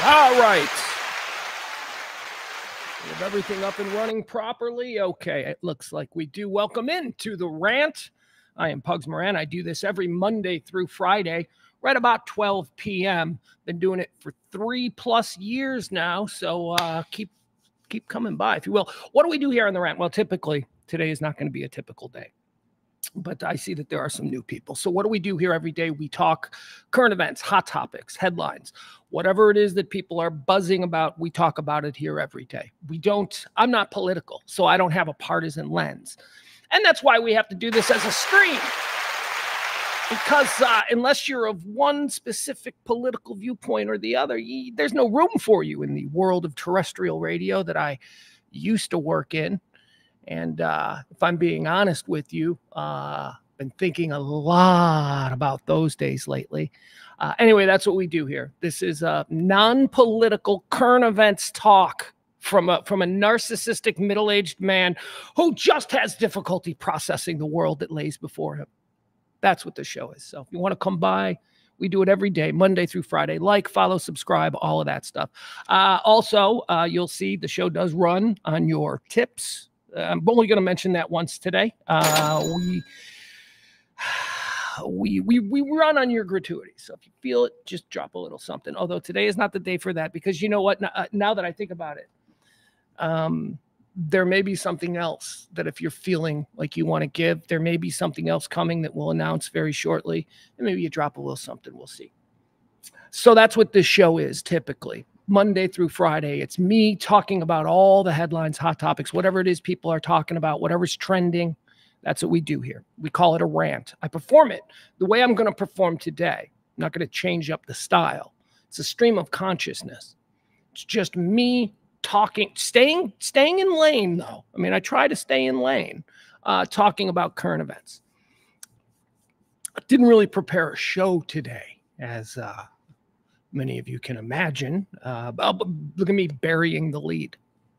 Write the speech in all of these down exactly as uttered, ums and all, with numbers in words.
All right. We have everything up and running properly. Okay, it looks like we do. Welcome in to the Rant. I am Pugs Moran. I do this every Monday through Friday, right about twelve p m Been doing it for three plus years now, so uh, keep keep coming by, if you will. What do we do here on the Rant? Well, typically, today is not going to be a typical day, but I see that there are some new people. So what do we do here every day? We talk current events, hot topics, headlines, whatever it is that people are buzzing about, we talk about it here every day. We don't, I'm not political, so I don't have a partisan lens. And that's why we have to do this as a stream. Because uh, unless you're of one specific political viewpoint or the other, you, there's no room for you in the world of terrestrial radio that I used to work in. And uh, if I'm being honest with you, uh, been thinking a lot about those days lately. Uh, anyway, that's what we do here. This is a non-political current events talk from a, from a narcissistic middle-aged man who just has difficulty processing the world that lays before him. That's what the show is. So if you want to come by, we do it every day, Monday through Friday. Like, follow, subscribe, all of that stuff. Uh, also, uh, you'll see the show does run on your tips. I'm only going to mention that once today. Uh, we, we, we, we run on your gratuity. So if you feel it, just drop a little something. Although today is not the day for that, because you know what? Now, uh, now that I think about it, um, there may be something else that if you're feeling like you want to give, there may be something else coming that we'll announce very shortly. And maybe you drop a little something. We'll see. So that's what this show is typically. Monday through Friday, it's me talking about all the headlines, hot topics, whatever it is people are talking about, whatever's trending. That's what we do here. We call it a rant. I perform it the way I'm going to perform today. I'm not going to change up the style. It's a stream of consciousness. It's just me talking, staying, staying in lane, though. I mean, I try to stay in lane, uh, talking about current events. I didn't really prepare a show today, as uh, many of you can imagine. Uh, look at me burying the lead.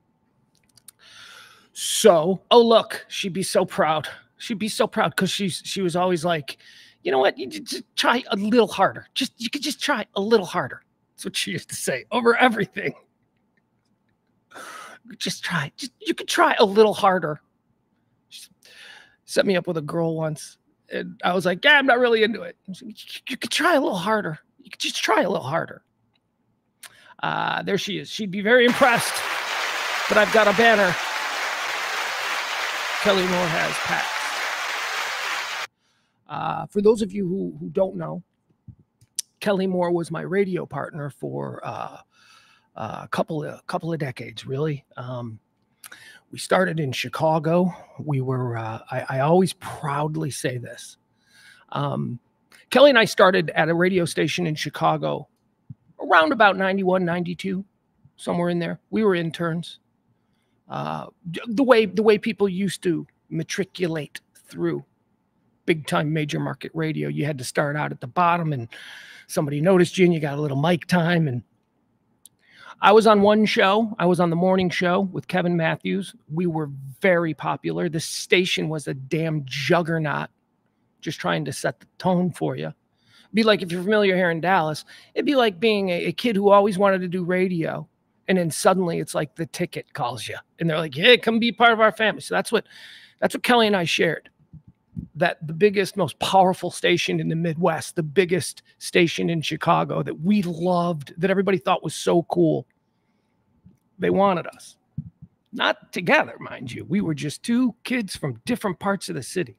So, oh, look, she'd be so proud. She'd be so proud because she's she was always like, you know what, you just try a little harder. Just you could just try a little harder. That's what she used to say over everything. Just try. Just you could try a little harder. She set me up with a girl once, and I was like, yeah, I'm not really into it. Said, you could try a little harder. You could just try a little harder. Uh, there she is. She'd be very impressed. But I've got a banner. Kelly Mohr has passed. Uh, for those of you who, who don't know, Kelly Mohr was my radio partner for uh, uh, a couple of, couple of decades, really. Um, we started in Chicago. We were, uh, I, I always proudly say this. Um, Kelly and I started at a radio station in Chicago around about ninety-one, ninety-two, somewhere in there. We were interns. Uh, the way the way people used to matriculate through big time major market radio, you had to start out at the bottom, and somebody noticed you, and you got a little mic time. And I was on one show. I was on the morning show with Kevin Matthews. We were very popular. The station was a damn juggernaut. Just trying to set the tone for you. It'd be like, if you're familiar here in Dallas, it'd be like being a, a kid who always wanted to do radio. And then suddenly it's like the ticket calls you. And they're like, hey, come be part of our family. So that's what, that's what Kelly and I shared. That the biggest, most powerful station in the Midwest, the biggest station in Chicago that we loved, that everybody thought was so cool. They wanted us. Not together, mind you. We were just two kids from different parts of the city.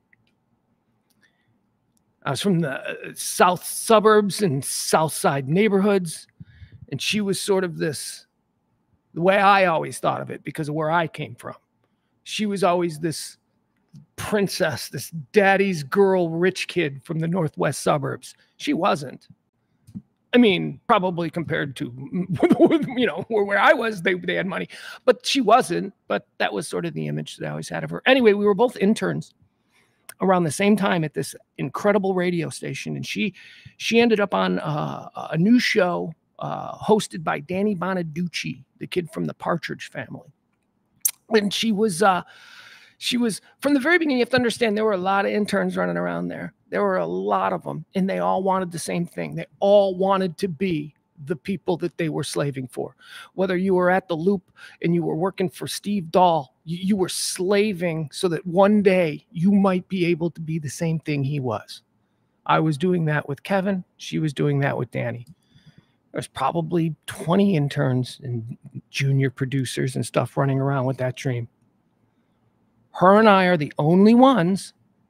I was from the south suburbs and south side neighborhoods. And she was sort of this, the way I always thought of it, because of where I came from. She was always this princess, this daddy's girl, rich kid from the northwest suburbs. She wasn't. I mean, probably compared to, you know, where, where I was, they, they had money. But she wasn't. But that was sort of the image that I always had of her. Anyway, we were both interns around the same time at this incredible radio station. And she she ended up on uh, a new show uh, hosted by Danny Bonaducci, the kid from the Partridge Family. And she was, uh, she was, from the very beginning, you have to understand, there were a lot of interns running around there. There were a lot of them, and they all wanted the same thing. They all wanted to be the people that they were slaving for. Whether you were at the Loop and you were working for Steve Dahl, you, you were slaving so that one day you might be able to be the same thing he was. I was doing that with Kevin. She was doing that with Danny. There's probably twenty interns and junior producers and stuff running around with that dream. Her and I are the only ones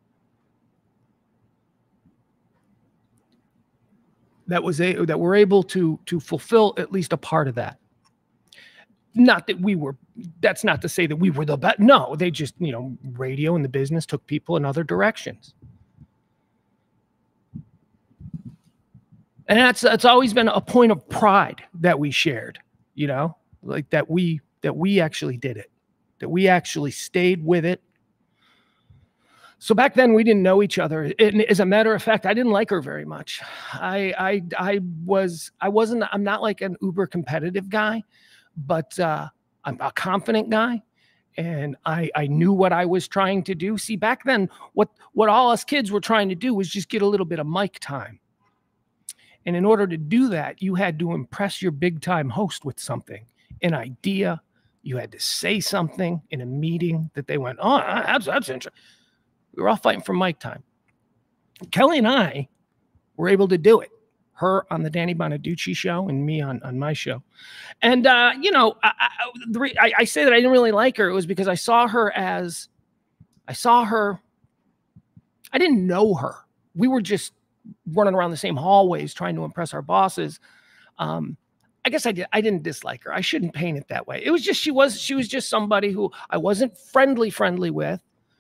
that was a, that were able to to fulfill at least a part of that. Not that we were, that's not to say that we were the best. No, they just, you know, radio and the business took people in other directions. And that's that's always been a point of pride that we shared, you know, like that we that we actually did it, that we actually stayed with it. So back then we didn't know each other. And as a matter of fact, I didn't like her very much. I I I was I wasn't I'm not like an uber competitive guy, but uh, I'm a confident guy. And I, I knew what I was trying to do. See, back then, what, what all us kids were trying to do was just get a little bit of mic time. And in order to do that, you had to impress your big time host with something, an idea. You had to say something in a meeting that they went, oh, that's, that's interesting. We were all fighting for mic time. Kelly and I were able to do it. Her on the Danny Bonaducci show and me on, on my show. And, uh, you know, I, I, the re I, I say that I didn't really like her. It was because I saw her as, I saw her, I didn't know her. We were just running around the same hallways trying to impress our bosses. Um, I guess I did. I didn't dislike her. I shouldn't paint it that way. It was just, she was, she was just somebody who I wasn't friendly, friendly with,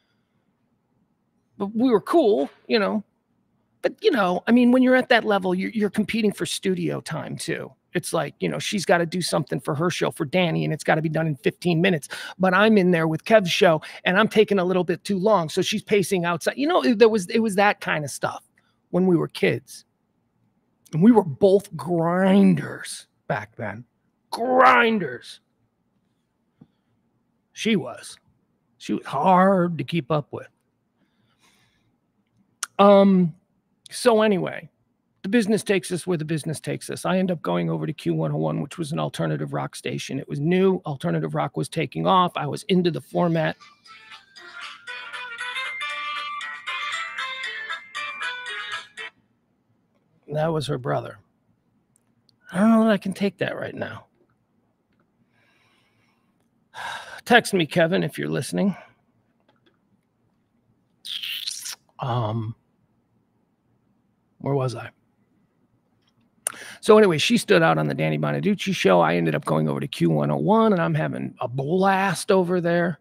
but we were cool, you know. But, you know, I mean, when you're at that level, you're, you're competing for studio time, too. It's like, you know, she's got to do something for her show for Danny, and it's got to be done in fifteen minutes. But I'm in there with Kev's show, and I'm taking a little bit too long. So she's pacing outside. You know, there was, it was that kind of stuff when we were kids. And we were both grinders back then. Grinders. She was. She was hard to keep up with. Um... So anyway, the business takes us where the business takes us. I end up going over to Q one oh one, which was an alternative rock station. It was new. Alternative rock was taking off. I was into the format. That was her brother. I don't know that I can take that right now. Text me, Kevin, if you're listening. Um... Where was I? So anyway, she stood out on the Danny Bonaducci show. I ended up going over to Q one oh one, and I'm having a blast over there.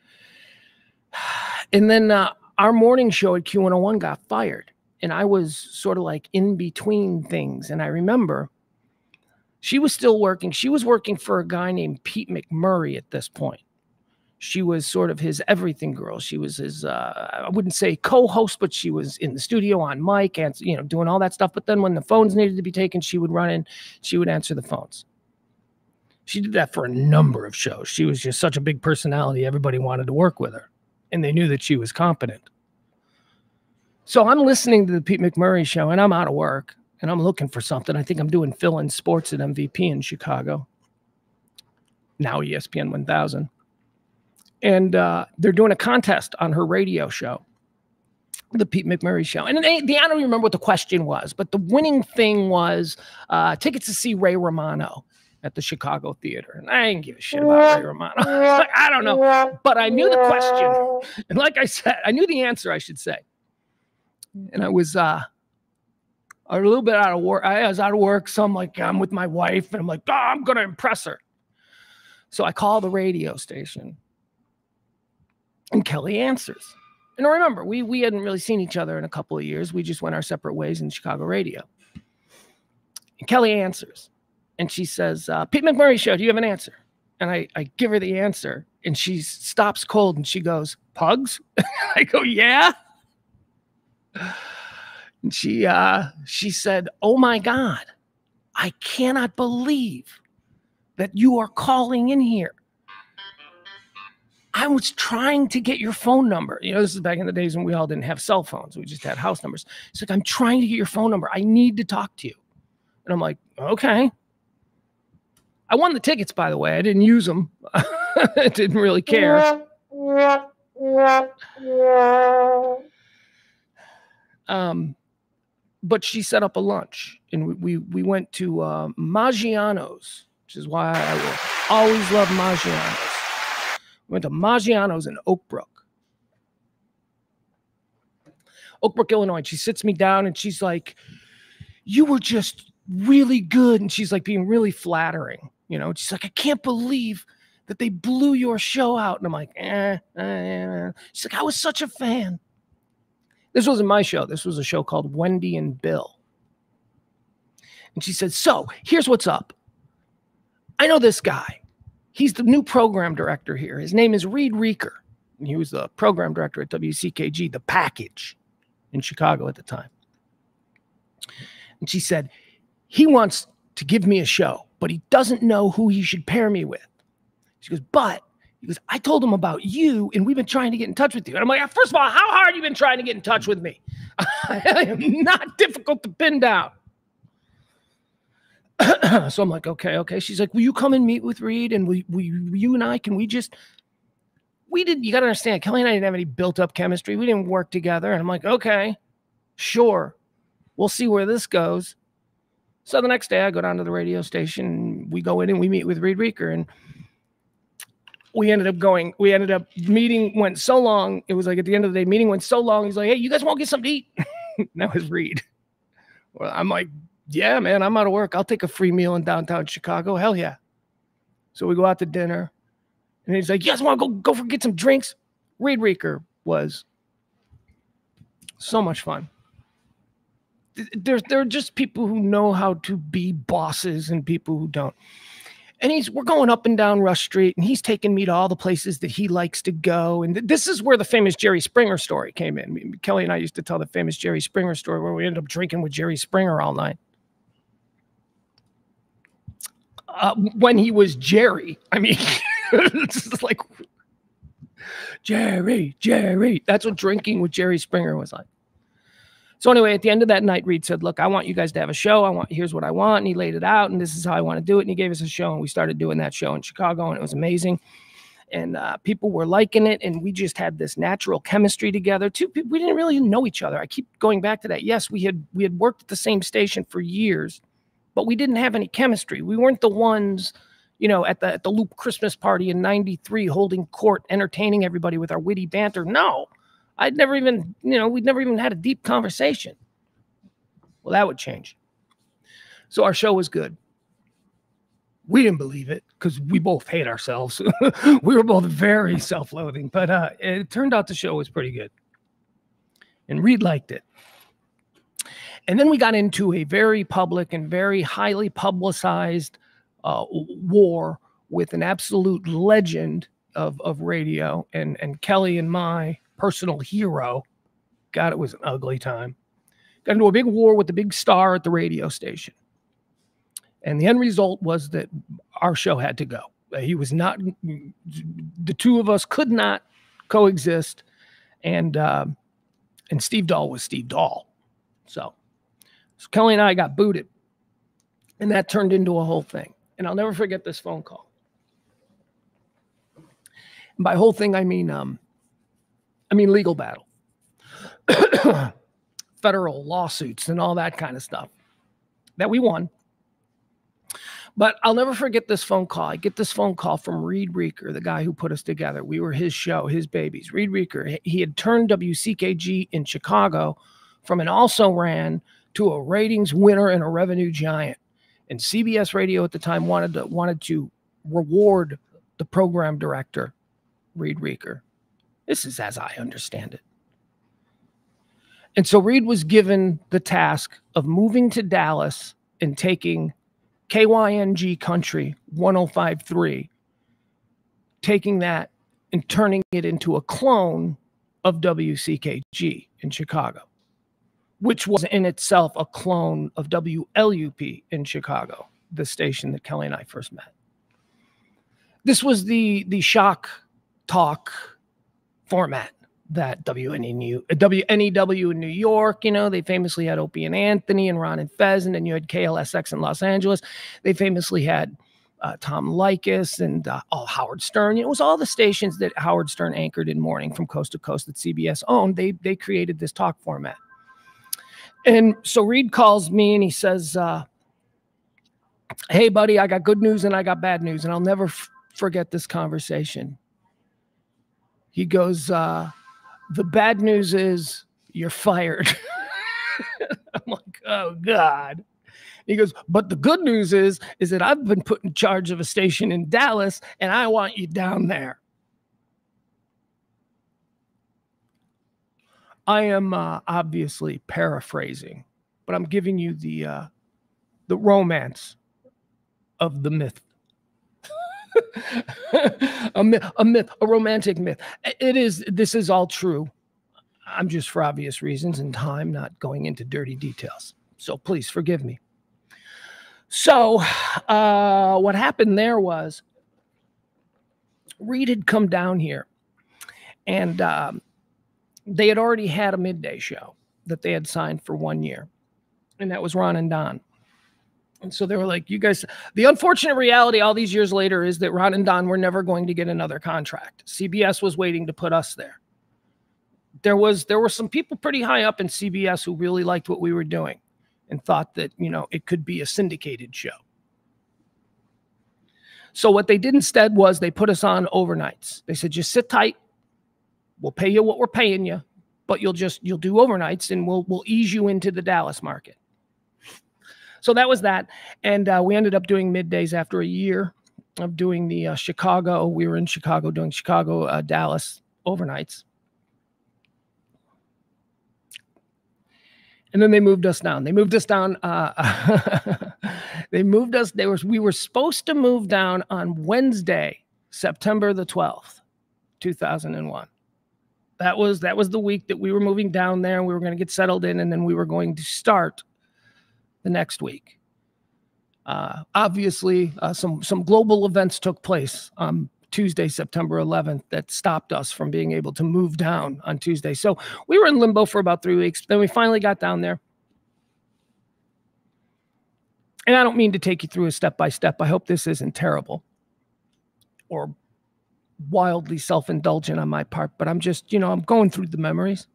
And then uh, our morning show at Q one oh one got fired, and I was sort of like in between things. And I remember she was still working. She was working for a guy named Pete McMurray at this point. She was sort of his everything girl. She was his, uh, I wouldn't say co-host, but she was in the studio on mic and, you know, doing all that stuff. But then when the phones needed to be taken, she would run in, she would answer the phones. She did that for a number of shows. She was just such a big personality. Everybody wanted to work with her, and they knew that she was competent. So I'm listening to the Pete McMurray show, and I'm out of work, and I'm looking for something. I think I'm doing fill-in sports at M V P in Chicago. Now E S P N one thousand. And uh, they're doing a contest on her radio show, the Pete McMurray show. And they, they, I don't even remember what the question was, but the winning thing was uh, tickets to see Ray Romano at the Chicago Theater. And I didn't give a shit about Ray Romano. I don't know. But I knew the question. And like I said, I knew the answer, I should say. And I was uh, a little bit out of work. I was out of work. So I'm like, I'm with my wife. And I'm like, oh, I'm going to impress her. So I call the radio station. And Kelly answers. And remember, we, we hadn't really seen each other in a couple of years. We just went our separate ways in Chicago radio. And Kelly answers. And she says, uh, Pete McMurray show, do you have an answer? And I, I give her the answer. And she stops cold and she goes, Pugs? I go, yeah. And she, uh, she said, oh my God, I cannot believe that you are calling in here. I was trying to get your phone number. You know, this is back in the days when we all didn't have cell phones. We just had house numbers. It's like, I'm trying to get your phone number. I need to talk to you. And I'm like, okay. I won the tickets, by the way. I didn't use them. I didn't really care. Um, but she set up a lunch, and we we, we went to uh, Maggiano's, which is why I will always love Maggiano's. We went to Maggiano's in Oak Brook. Oak Brook, Illinois. She sits me down, and she's like, you were just really good. And she's like being really flattering. You know, she's like, I can't believe that they blew your show out. And I'm like, eh, eh, eh. She's like, I was such a fan. This wasn't my show. This was a show called Wendy and Bill. And she said, so here's what's up. I know this guy. He's the new program director here. His name is Reed Reeker. And he was the program director at W C K G, The Package, in Chicago at the time. And she said, he wants to give me a show, but he doesn't know who he should pair me with. She goes, but he goes, I told him about you, and we've been trying to get in touch with you. And I'm like, first of all, how hard have you been trying to get in touch with me? I am not difficult to pin down. So I'm like, okay, okay. She's like, will you come and meet with Reed? And we, we, you and I, can we just, we didn't, you got to understand, Kelly and I didn't have any built up chemistry. We didn't work together. And I'm like, okay, sure. We'll see where this goes. So the next day I go down to the radio station, we go in and we meet with Reed Reeker, and we ended up going, we ended up meeting went so long. It was like at the end of the day, meeting went so long. He's like, hey, you guys want to get something to eat? And that was Reed. Well, I'm like, yeah, man, I'm out of work. I'll take a free meal in downtown Chicago. Hell yeah. So we go out to dinner, and he's like, you guys want to go, go for get some drinks? Reed Reeker was so much fun. There, there are just people who know how to be bosses and people who don't. And he's, we're going up and down Rush Street, and he's taking me to all the places that he likes to go. And th this is where the famous Jerry Springer story came in. I mean, Kelly and I used to tell the famous Jerry Springer story where we ended up drinking with Jerry Springer all night. Uh, when he was Jerry, I mean, it's just like, Jerry, Jerry. That's what drinking with Jerry Springer was like. So anyway, at the end of that night, Reed said, look, I want you guys to have a show. I want, here's what I want. And he laid it out, and this is how I want to do it. And he gave us a show, and we started doing that show in Chicago, and it was amazing. And uh, people were liking it, and we just had this natural chemistry together. Two people, we didn't really know each other. I keep going back to that. Yes, we had we had worked at the same station for years, but we didn't have any chemistry. We weren't the ones, you know, at the at the Loop Christmas party in ninety-three holding court, entertaining everybody with our witty banter. No. I'd never even, you know, we'd never even had a deep conversation. Well, that would change. So our show was good. We didn't believe it because we both hate ourselves. We were both very self-loathing, but uh, it turned out the show was pretty good. And Reed liked it. And then we got into a very public and very highly publicized uh, war with an absolute legend of, of radio, and, and Kelly and my personal hero. God, it was an ugly time. Got into a big war with the big star at the radio station. And the end result was that our show had to go. He was not, the two of us could not coexist. And, uh, and Steve Dahl was Steve Dahl. So, so Kelly and I got booted. And that turned into a whole thing. And I'll never forget this phone call. And by whole thing, I mean, um, I mean, legal battle, federal lawsuits and all that kind of stuff that we won. But I'll never forget this phone call. I get this phone call from Reed Reeker, the guy who put us together. We were his show, his babies. Reed Reeker, he had turned W C K G in Chicago from an also ran to a ratings winner and a revenue giant. And C B S Radio at the time wanted to, wanted to reward the program director, Reed Reeker. This is as I understand it. And so Reed was given the task of moving to Dallas and taking K Y N G Country one oh five point three, taking that and turning it into a clone of W C K G in Chicago, which was in itself a clone of W L U P in Chicago, the station that Kelly and I first met. This was the, the shock talk format. that W N E W in New York, you know, they famously had Opie and Anthony and Ron and Fez, and then you had K L S X in Los Angeles. They famously had uh, Tom Leykis and uh, all Howard Stern. It was all the stations that Howard Stern anchored in morning from coast to coast that C B S owned. They, they created this talk format. And so Reed calls me and he says, uh, hey, buddy, I got good news and I got bad news. And I'll never f- forget this conversation. He goes, uh, the bad news is you're fired. I'm like, oh, God. He goes, but the good news is, is that I've been put in charge of a station in Dallas and I want you down there. I am uh, obviously paraphrasing, but I'm giving you the uh, the romance of the myth. a myth, a myth, a romantic myth. It is. This is all true. I'm just, for obvious reasons and time, not going into dirty details. So please forgive me. So uh, what happened there was Reed had come down here, and um, they had already had a midday show that they had signed for one year, and that was Ron and Don. And so they were like, you guys, the unfortunate reality all these years later is that Ron and Don were never going to get another contract. C B S was waiting to put us there. There was, there were some people pretty high up in C B S who really liked what we were doing and thought that, you know, it could be a syndicated show. So what they did instead was they put us on overnights. They said, just sit tight. We'll pay you what we're paying you, but you'll just, you'll do overnights and we'll, we'll ease you into the Dallas market. So that was that. And uh, we ended up doing middays after a year of doing the uh, Chicago. We were in Chicago doing Chicago, uh, Dallas overnights. And then they moved us down. They moved us down. Uh, they moved us. They were, we were supposed to move down on Wednesday, September the twelfth, two thousand one. That was, that was the week that we were moving down there and we were going to get settled in, and then we were going to start the next week. Uh, obviously, uh, some, some global events took place on Tuesday, September eleventh, that stopped us from being able to move down on Tuesday. So we were in limbo for about three weeks. Then we finally got down there. And I don't mean to take you through a step-by-step. I hope this isn't terrible or wildly self-indulgent on my part, but I'm just, you know, I'm going through the memories.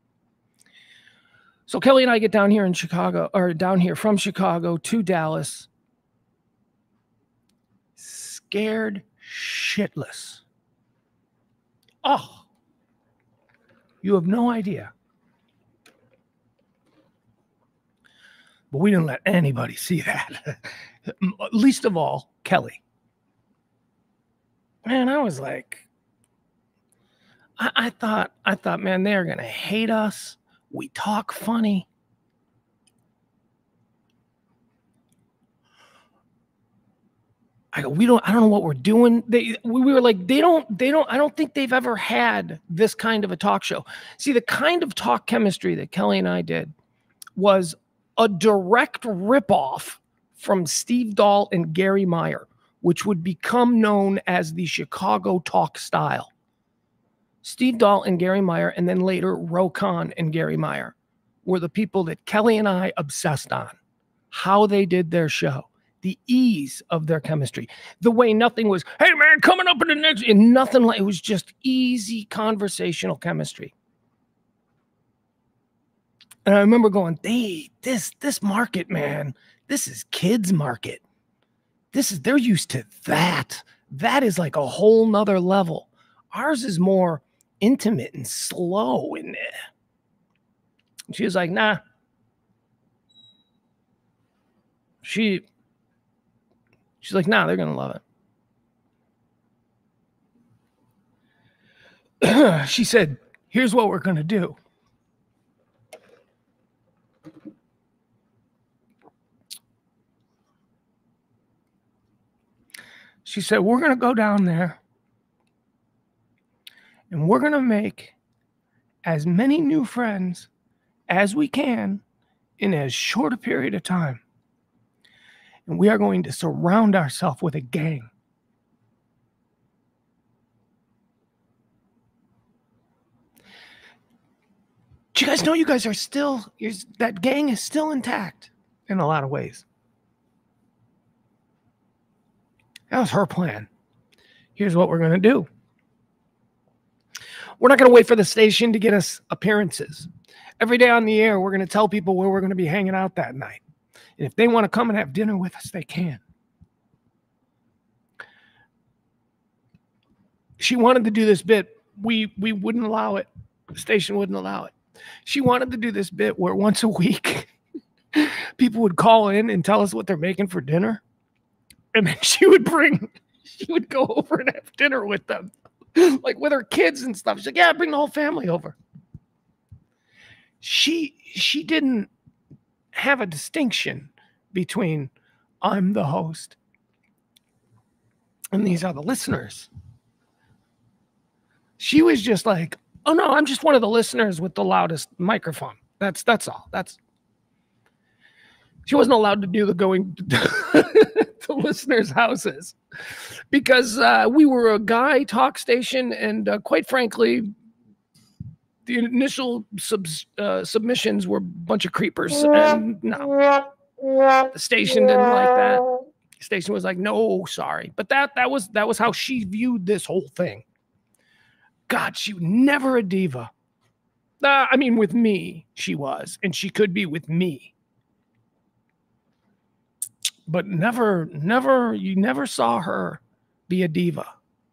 So Kelly and I get down here in Chicago, or down here from Chicago to Dallas, scared shitless. Oh, you have no idea. But we didn't let anybody see that. Least of all, Kelly. Man, I was like, I, I thought, I thought, man, they're going to hate us. We talk funny. I go, we don't, I don't know what we're doing. They, we were like, they don't, they don't, I don't think they've ever had this kind of a talk show. See, the kind of talk chemistry that Kelly and I did was a direct ripoff from Steve Dahl and Gary Mohr, which would become known as the Chicago talk style. Steve Dahl and Gary Mohr, and then later Ro Khan and Gary Mohr, were the people that Kelly and I obsessed on. How they did their show, the ease of their chemistry, the way nothing was, hey man, coming up in the next, and nothing like, it was just easy conversational chemistry. And I remember going, they, this, this market, man, this is kids market. This is, they're used to that. That is like a whole nother level. Ours is more intimate and slow. And she was like, nah. She, she's like, nah, they're going to love it. She said, here's what we're going to do. She said, we're going to go down there and we're going to make as many new friends as we can in as short a period of time. And we are going to surround ourselves with a gang. But you guys know you guys are still, you're, that gang is still intact in a lot of ways. That was her plan. Here's what we're going to do. We're not going to wait for the station to get us appearances. Every day on the air, we're going to tell people where we're going to be hanging out that night. And if they want to come and have dinner with us, they can. She wanted to do this bit. We, we wouldn't allow it. The station wouldn't allow it. She wanted to do this bit where once a week, people would call in and tell us what they're making for dinner. And then she would bring, she would go over and have dinner with them, like with her kids and stuff. She's like, yeah, bring the whole family over. She, she didn't have a distinction between I'm the host and these are the listeners. She was just like, oh no, I'm just one of the listeners with the loudest microphone. That's, that's all. That's, she wasn't allowed to do the going to listeners' houses because uh, we were a guy talk station, and uh, quite frankly, the initial subs, uh, submissions were a bunch of creepers, and no, the station didn't like that. The station was like, no, sorry, but that that was that was how she viewed this whole thing. God, she was never a diva. Uh, I mean, with me, she was, and she could be with me. But never, never, you never saw her be a diva.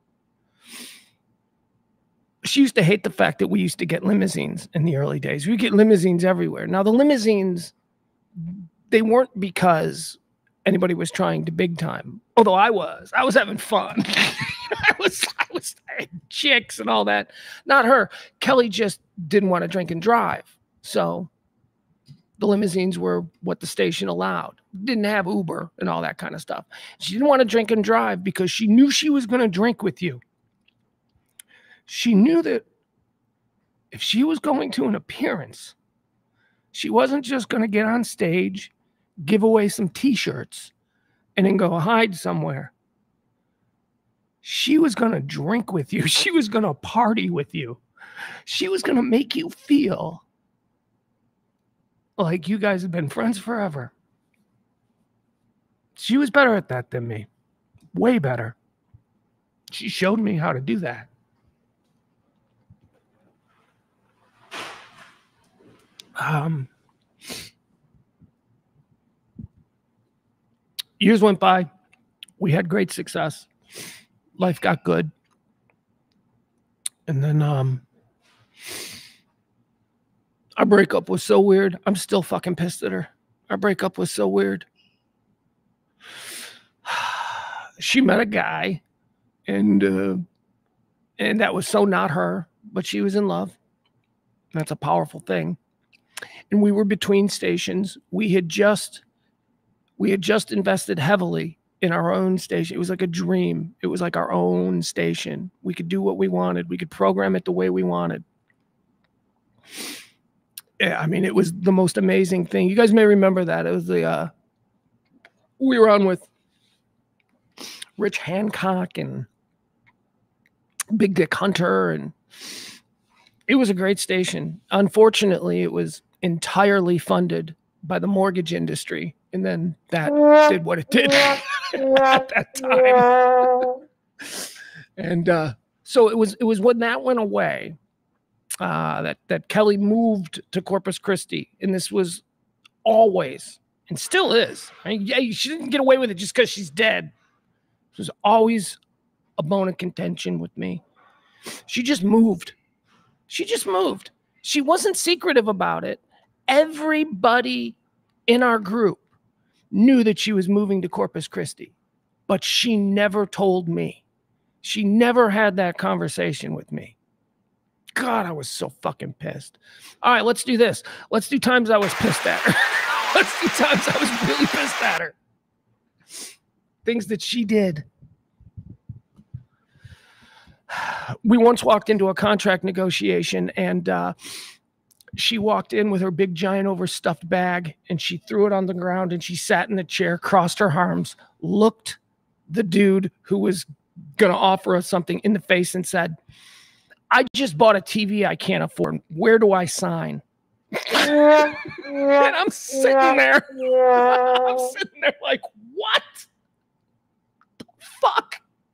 She used to hate the fact that we used to get limousines in the early days. We get limousines everywhere. Now, the limousines, they weren't because anybody was trying to big time. Although I was. I was having fun. I was, I was I had chicks and all that. Not her. Kelly just didn't want to drink and drive. So the limousines were what the station allowed. Didn't have Uber and all that kind of stuff. She didn't want to drink and drive because she knew she was going to drink with you. She knew that if she was going to an appearance, she wasn't just going to get on stage, give away some t-shirts, and then go hide somewhere. She was going to drink with you. She was going to party with you. She was going to make you feel like you guys have been friends forever. She was better at that than me. Way better. She showed me how to do that. Um, years went by. We had great success. Life got good. And then um, our breakup was so weird. I'm still fucking pissed at her. Our breakup was so weird. She met a guy, and uh, and that was so not her, but she was in love. That's a powerful thing. And we were between stations. We had just we had just invested heavily in our own station. It was like a dream. It was like our own station. We could do what we wanted. We could program it the way we wanted. Yeah, I mean, it was the most amazing thing. You guys may remember that. It was the uh, we were on with Rich Hancock and Big Dick Hunter, and it was a great station. Unfortunately, it was entirely funded by the mortgage industry, and then that did what it did at that time. And uh, so it was. It was when that went away uh, that that Kelly moved to Corpus Christi, and this was always and still is. I mean, yeah, she didn't get away with it just because she's dead. It was always a bone of contention with me. She just moved. She just moved. She wasn't secretive about it. Everybody in our group knew that she was moving to Corpus Christi, but she never told me. She never had that conversation with me. God, I was so fucking pissed. All right, let's do this. Let's do times I was pissed at her. Let's do times I was really pissed at her. Things that she did. We once walked into a contract negotiation, and uh, she walked in with her big giant overstuffed bag, and she threw it on the ground, and she sat in the chair, crossed her arms, looked the dude who was going to offer us something in the face and said, I just bought a T V I can't afford. Where do I sign? And I'm sitting there. I'm sitting there like, what the fuck?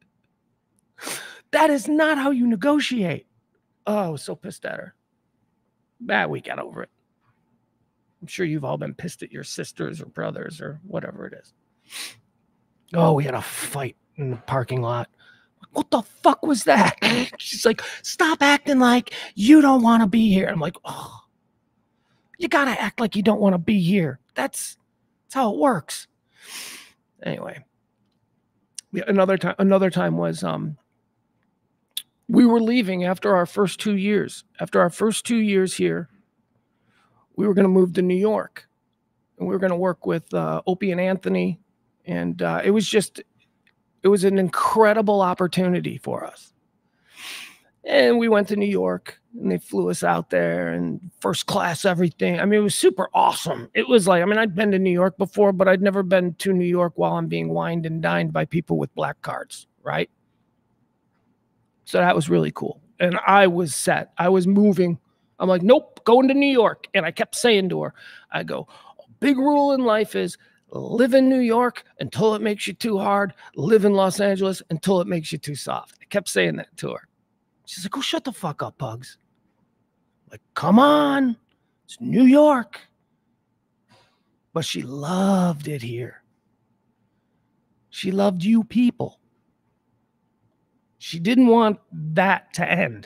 That is not how you negotiate. Oh, I was so pissed at her. Bah, we got over it. I'm sure you've all been pissed at your sisters or brothers or whatever it is. Oh, we had a fight in the parking lot. What the fuck was that? She's like, stop acting like you don't want to be here. I'm like, oh, you got to act like you don't want to be here. That's, that's how it works. Anyway, another time, another time was, um, we were leaving after our first two years. After our first two years here, we were going to move to New York. And we were going to work with uh, Opie and Anthony. And uh, it was just, it was an incredible opportunity for us. And we went to New York and they flew us out there and first class everything. I mean, it was super awesome. It was like, I mean, I'd been to New York before, but I'd never been to New York while I'm being wined and dined by people with black cards, right? So that was really cool. And I was set. I was moving. I'm like, nope, going to New York. And I kept saying to her, I go, a big rule in life is live in New York until it makes you too hard. Live in Los Angeles until it makes you too soft. I kept saying that to her. She's like, oh, shut the fuck up, Pugs. I'm like, come on. It's New York. But she loved it here. She loved you people. She didn't want that to end.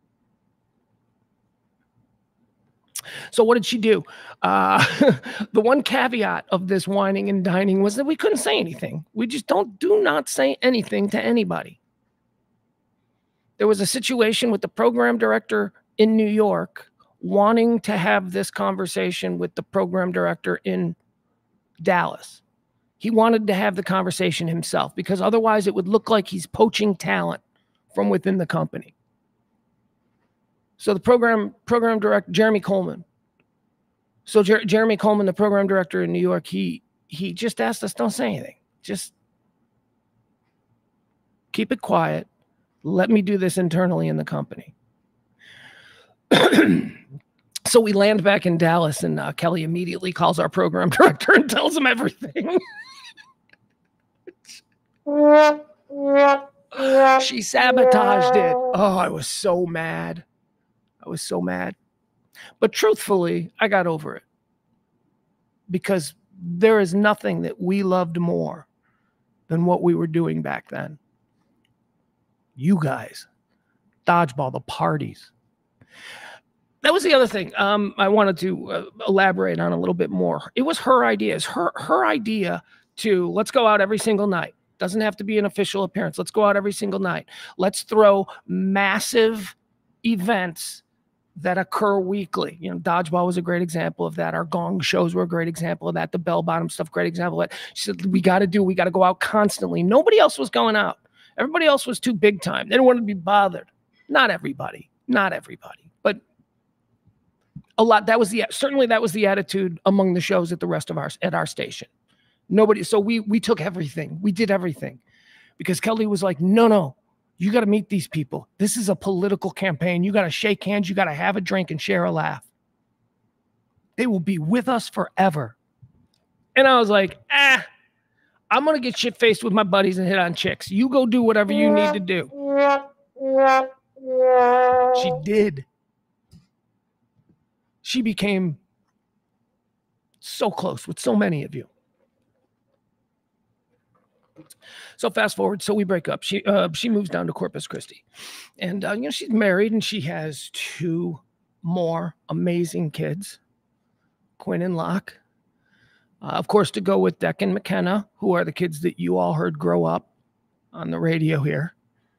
So what did she do? Uh, the one caveat of this whining and dining was that we couldn't say anything. We just don't, do not say anything to anybody. There was a situation with the program director in New York wanting to have this conversation with the program director in Dallas. He wanted to have the conversation himself because otherwise it would look like he's poaching talent from within the company. So the program program director, Jeremy Coleman. So Jer Jeremy Coleman, the program director in New York, he he just asked us, don't say anything. Just keep it quiet. Let me do this internally in the company. So we land back in Dallas, and uh, Kelly immediately calls our program director and tells him everything. She sabotaged it. Oh, I was so mad. I was so mad. But truthfully, I got over it. Because there is nothing that we loved more than what we were doing back then. You guys. Dodgeball, the parties. That was the other thing um, I wanted to uh, elaborate on a little bit more. It was her idea. It's her, her idea to let's go out every single night. Doesn't have to be an official appearance. Let's go out every single night. Let's throw massive events that occur weekly. You know, Dodgeball was a great example of that. Our gong shows were a great example of that. The bell bottom stuff, great example of that. She said, we got to do, we got to go out constantly. Nobody else was going out. Everybody else was too big time. They didn't want to be bothered. Not everybody, not everybody, but a lot. That was the, certainly that was the attitude among the shows at the rest of our, at our station. Nobody. So we, we took everything. We did everything because Kelly was like, no, no, you got to meet these people. This is a political campaign. You got to shake hands. You got to have a drink and share a laugh. They will be with us forever. And I was like, ah, I'm going to get shit faced with my buddies and hit on chicks. You go do whatever you need to do. She did. She became so close with so many of you. So fast forward, so we break up. She uh, she moves down to Corpus Christi, and uh, you know she's married and she has two more amazing kids, Quinn and Locke. Uh, of course, to go with Deck and McKenna, who are the kids that you all heard grow up on the radio here.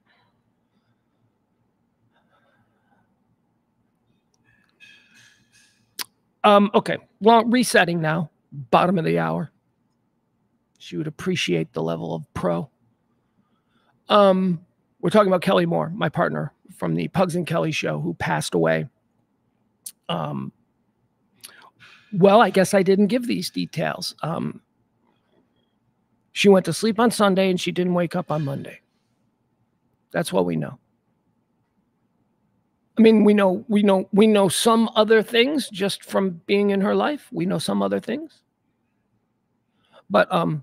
Um, okay, well, resetting now, bottom of the hour. She would appreciate the level of pro. Um, we're talking about Kelly Mohr, my partner from the Pugs and Kelly Show, who passed away. Um, well, I guess I didn't give these details. Um, she went to sleep on Sunday and she didn't wake up on Monday. That's what we know. I mean, we know, we know, we know some other things just from being in her life. We know some other things. But um,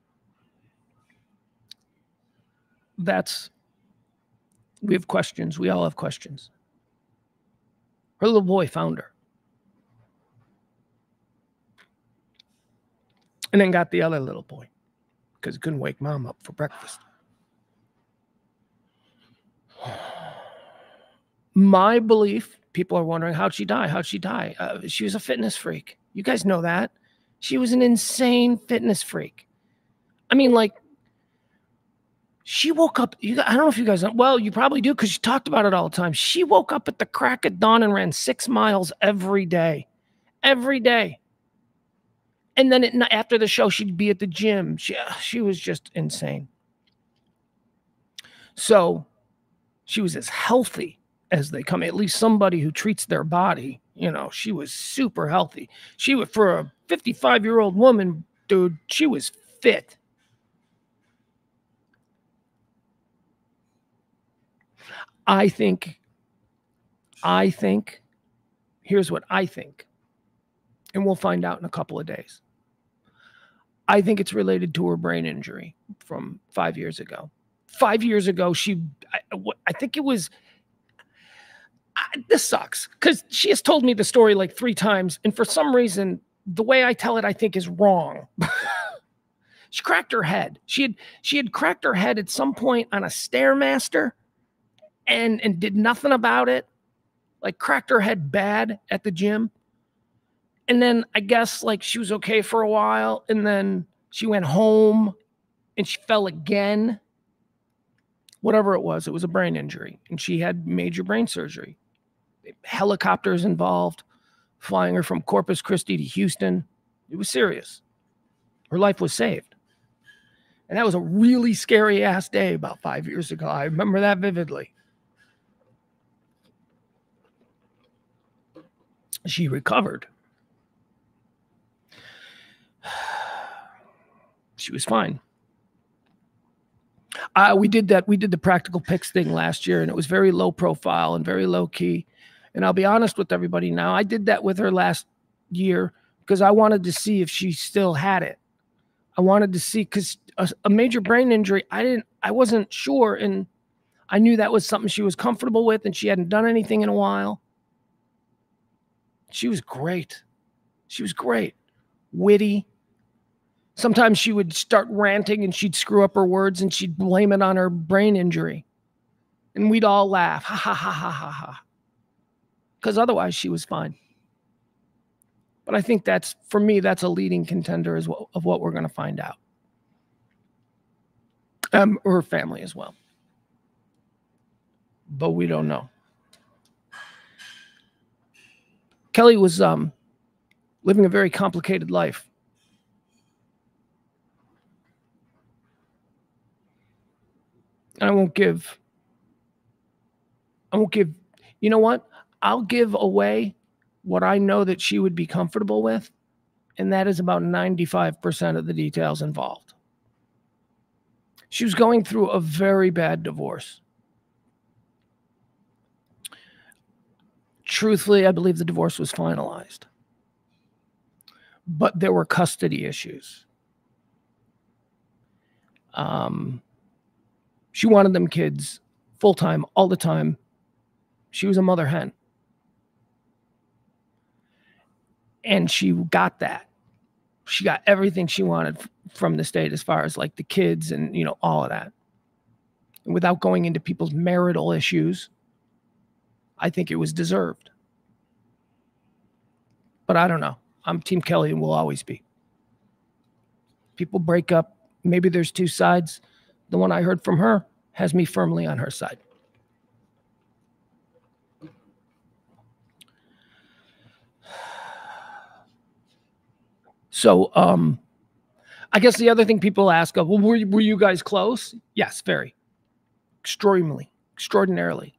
that's, we have questions. We all have questions. Her little boy found her. And then got the other little boy because he couldn't wake mom up for breakfast. My belief, people are wondering, how'd she die? How'd she die? Uh, she was a fitness freak. You guys know that. She was an insane fitness freak. I mean, like, she woke up. You, I don't know if you guys know. Well, you probably do because you talked about it all the time. She woke up at the crack of dawn and ran six miles every day. Every day. And then it, after the show, she'd be at the gym. She, she was just insane. So she was as healthy as they come. At least somebody who treats their body. You know, she was super healthy. She was, for a fifty-five-year-old woman, dude, she was fit. I think, I think, here's what I think, and we'll find out in a couple of days. I think it's related to her brain injury from five years ago. Five years ago, she, I, I think it was, I, this sucks, because she has told me the story like three times, and for some reason, the way I tell it, I think is wrong. She cracked her head. She had, she had cracked her head at some point on a Stairmaster, and, and did nothing about it. Like, cracked her head bad at the gym. And then I guess like she was okay for a while, and then she went home and she fell again. Whatever it was, it was a brain injury, and she had major brain surgery. Helicopters involved, flying her from Corpus Christi to Houston. It was serious. Her life was saved. And that was a really scary ass day about five years ago. I remember that vividly. She recovered. She was fine. Uh, we did that. We did the Practical Picks thing last year, and it was very low profile and very low key. And I'll be honest with everybody now. I did that with her last year because I wanted to see if she still had it. I wanted to see, because a, a major brain injury, I didn't, I wasn't sure. And I knew that was something she was comfortable with, and she hadn't done anything in a while. She was great. She was great. Witty. Sometimes she would start ranting and she'd screw up her words and she'd blame it on her brain injury. And we'd all laugh. Ha, ha, ha, ha, ha, ha. Because otherwise she was fine. But I think that's, for me, that's a leading contender as well, of what we're going to find out. Um, her family as well. But we don't know. Kelly was um, living a very complicated life. I won't give, I won't give, you know what? I'll give away what I know that she would be comfortable with, and that is about ninety-five percent of the details involved. She was going through a very bad divorce. Truthfully, I believe the divorce was finalized, but there were custody issues. Um, she wanted them kids full-time, all the time. She was a mother hen. And she got that. She got everything she wanted from the state as far as like the kids and, you know, all of that. And without going into people's marital issues, I think it was deserved. But I don't know. I'm Team Kelly and will always be. People break up. Maybe there's two sides. The one I heard from her has me firmly on her side. So um, I guess the other thing people ask, of, well, were, were you guys close? Yes, very. Extremely. Extraordinarily.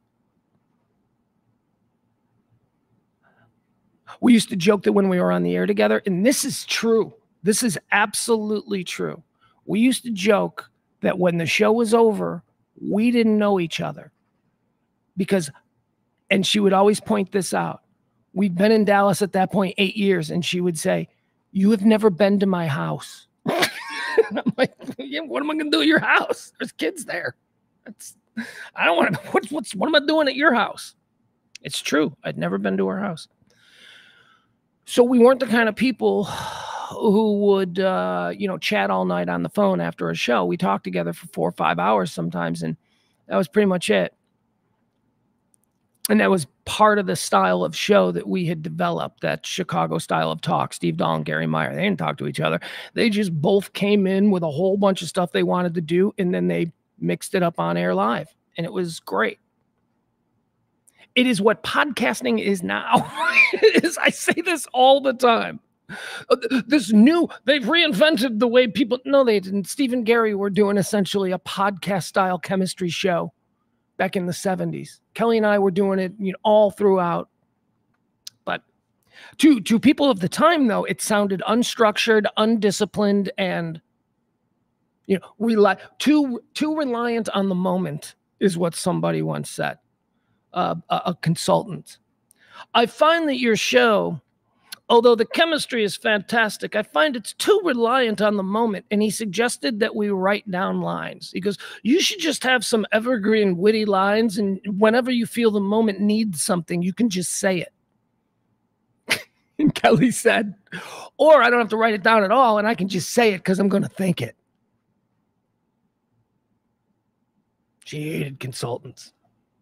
We used to joke that when we were on the air together, and this is true. This is absolutely true. We used to joke that when the show was over, we didn't know each other because And she would always point this out. We'd been in Dallas at that point eight years, and she would say, "You have never been to my house." I'm like, yeah, what am I going to do at your house? There's kids there. That's, I don't want to, what's, what's, what am I doing at your house? It's true. I'd never been to her house. So we weren't the kind of people who would, uh, you know, chat all night on the phone after a show. We talked together for four or five hours sometimes, and that was pretty much it. And that was part of the style of show that we had developed, that Chicago style of talk. Steve Dahl and Gary Meyer, they didn't talk to each other. They just both came in with a whole bunch of stuff they wanted to do, and then they mixed it up on air live, and it was great. It is what podcasting is now. It is, I say this all the time. This new, they've reinvented the way people, no, they didn't. Steve and Gary were doing essentially a podcast-style chemistry show back in the seventies. Kelly and I were doing it, you know, all throughout. But to, to people of the time, though, it sounded unstructured, undisciplined, and, you know, rely, too, too reliant on the moment is what somebody once said, uh, a, a consultant. I find that your show, although the chemistry is fantastic, I find it's too reliant on the moment. And he suggested that we write down lines. He goes, you should just have some evergreen witty lines, and whenever you feel the moment needs something, you can just say it. And Kelly said, or I don't have to write it down at all, and I can just say it because I'm going to think it. She hated consultants.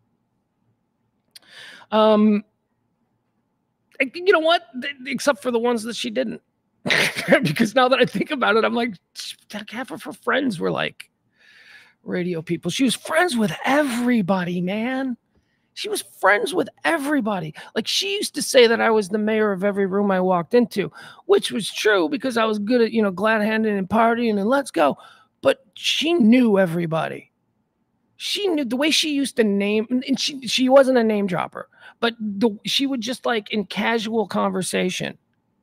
Um... You know what? Except for the ones that she didn't. Because now that I think about it, I'm like, half of her friends were like radio people. She was friends with everybody, man. She was friends with everybody. Like, she used to say that I was the mayor of every room I walked into, which was true because I was good at, you know, glad-handing and partying and let's go. But she knew everybody. She knew the way she used to name, and she, she wasn't a name dropper. But the, she would just, like, in casual conversation,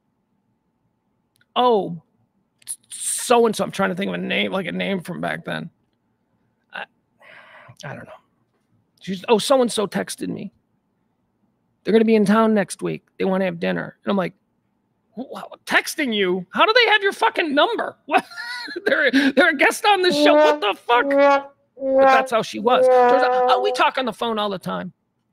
oh, so-and-so, I'm trying to think of a name, like a name from back then. I, I don't know. She's, oh, so-and-so texted me. They're going to be in town next week. They want to have dinner. And I'm like, texting you? How do they have your fucking number? What? they're, they're a guest on the show. What the fuck? But that's how she was. Out, oh, we talk on the phone all the time.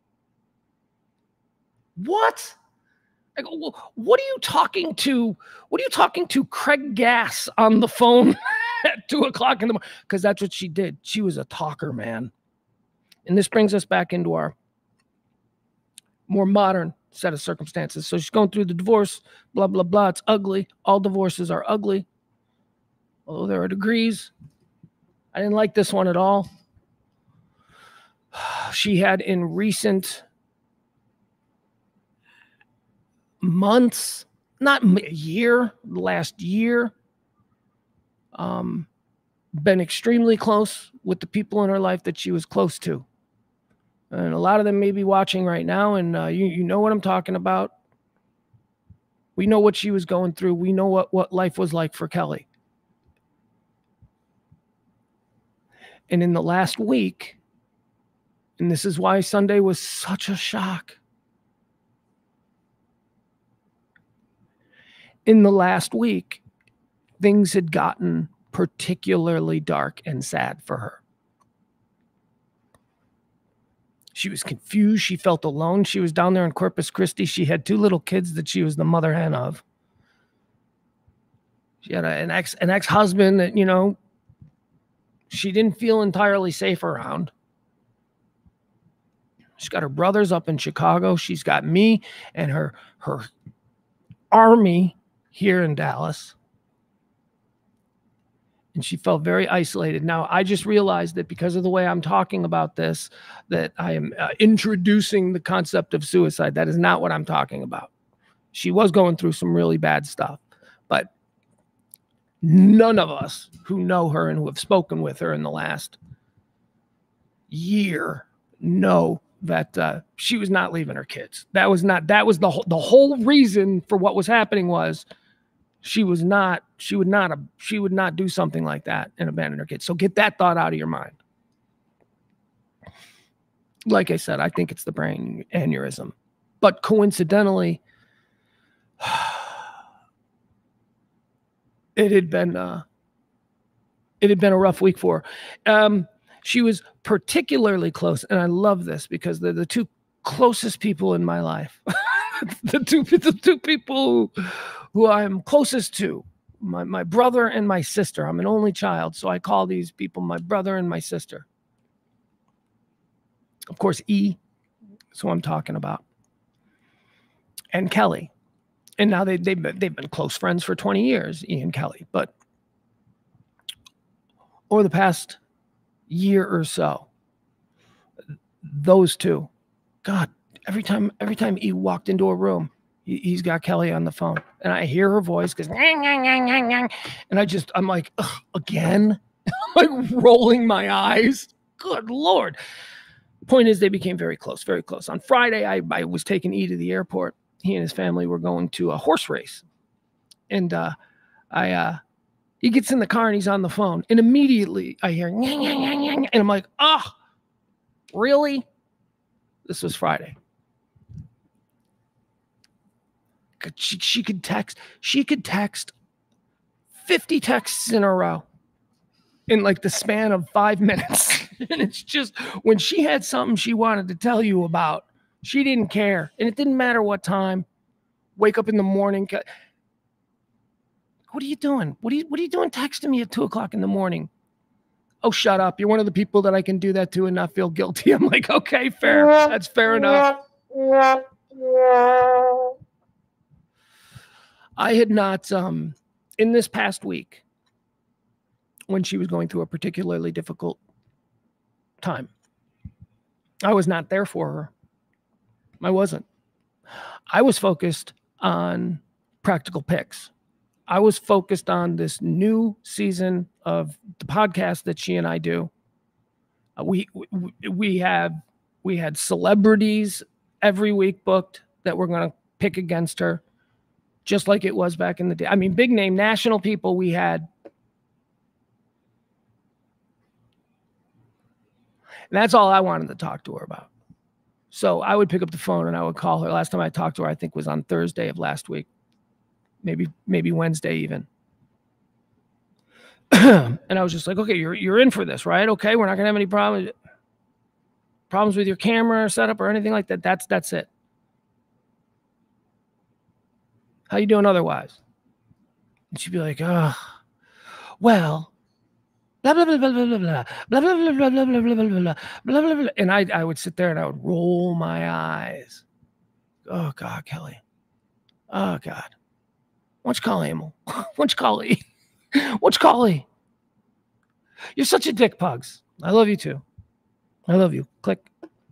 What? I go, well, what are you talking to? What are you talking to Craig Gass on the phone at two o'clock in the morning? Because that's what she did. She was a talker, man. And this brings us back into our more modern set of circumstances. So she's going through the divorce, blah, blah, blah. It's ugly. All divorces are ugly. Although there are degrees. I didn't like this one at all. She had in recent months, not a year, last year, um, been extremely close with the people in her life that she was close to. And a lot of them may be watching right now, and uh, you, you know what I'm talking about. We know what she was going through. We know what, what life was like for Kelly. And in the last week, and this is why Sunday was such a shock. In the last week, things had gotten particularly dark and sad for her. She was confused. She felt alone. She was down there in Corpus Christi. She had two little kids that she was the mother hen of. She had a, an ex, an ex-husband that, you know, she didn't feel entirely safe around. She's got her brothers up in Chicago. She's got me and her, her army here in Dallas. And she felt very isolated. Now, I just realized that because of the way I'm talking about this, that I am uh, introducing the concept of suicide. That is not what I'm talking about. She was going through some really bad stuff. But none of us who know her and who have spoken with her in the last year know that uh, she was not leaving her kids. That was not, that was the whole, the whole reason for what was happening was she was not, she would not, she would not do something like that and abandon her kids. So get that thought out of your mind. like I said, I think it's the brain aneurysm. But coincidentally, it had been uh, it had been a rough week for her. Um, she was particularly close, and I love this because they're the two closest people in my life. the two the two people who, who I'm closest to. My, my brother and my sister. I'm an only child, so I call these people my brother and my sister. Of course, E is who I'm talking about. And Kelly. And now they, they've, been, they've been close friends for twenty years, E and Kelly. But over the past year or so, those two, God, every time, every time E walked into a room, he's got Kelly on the phone, and I hear her voice because, and I just, I'm like, again, like rolling my eyes. Good Lord. Point is, they became very close, very close. On Friday, I, I was taking E to the airport. He and his family were going to a horse race, and uh, I, uh, he gets in the car and he's on the phone, and immediately I hear, and I'm like, oh, really? This was Friday. She, she could text, she could text fifty texts in a row in like the span of five minutes. And it's just, when she had something she wanted to tell you about, she didn't care. And it didn't matter what time. Wake up in the morning. What are you doing? What are you, what are you doing texting me at two o'clock in the morning? Oh, shut up. You're one of the people that I can do that to and not feel guilty. I'm like, okay, fair. That's fair enough. I had not, um, in this past week, when she was going through a particularly difficult time, I was not there for her. I wasn't. I was focused on practical picks. I was focused on this new season of the podcast that she and I do. Uh, we, we, we have, we had celebrities every week booked that we're going to pick against her. Just like it was back in the day. I mean, big name national people we had. And that's all I wanted to talk to her about. So I would pick up the phone and I would call her. Last time I talked to her, I think, was on Thursday of last week. Maybe, maybe Wednesday even. And I was just like, okay, you're, you're in for this, right? Okay, we're not going to have any problems, problems with your camera setup or anything like that. That's, that's it. How you doing otherwise? And she'd be like, oh, well, blah, blah, blah, blah, blah, blah, blah, blah, blah, blah, blah, blah, blah, blah, blah, blah, blah, blah. And I, I would sit there and I would roll my eyes. Oh, God, Kelly. Oh, God. Why don't you call Emil? Why don't you call E? Why don't you call E? You're such a dick, Pugs. I love you, too. I love you. Click.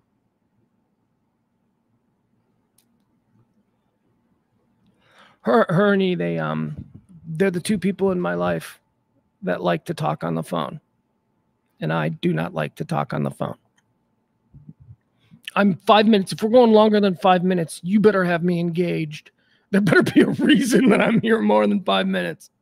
Her, her and E, they, um, they're the two people in my life that like to talk on the phone. And I do not like to talk on the phone. I'm five minutes. If we're going longer than five minutes, you better have me engaged. There better be a reason that I'm here more than five minutes.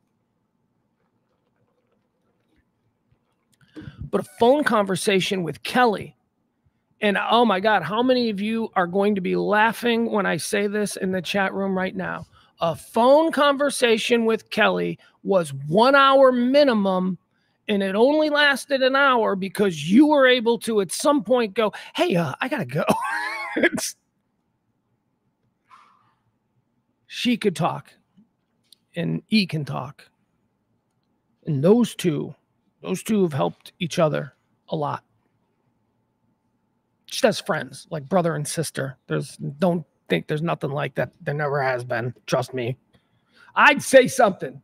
But a phone conversation with Kelly, and oh my God, how many of you are going to be laughing when I say this in the chat room right now? A phone conversation with Kelly was one hour minimum, and it only lasted an hour because you were able to at some point go, hey, uh, I gotta go. She could talk, and E can talk. And those two, those two have helped each other a lot. Just as friends, like brother and sister. There's, don't think there's nothing like that. There never has been. Trust me. I'd say something.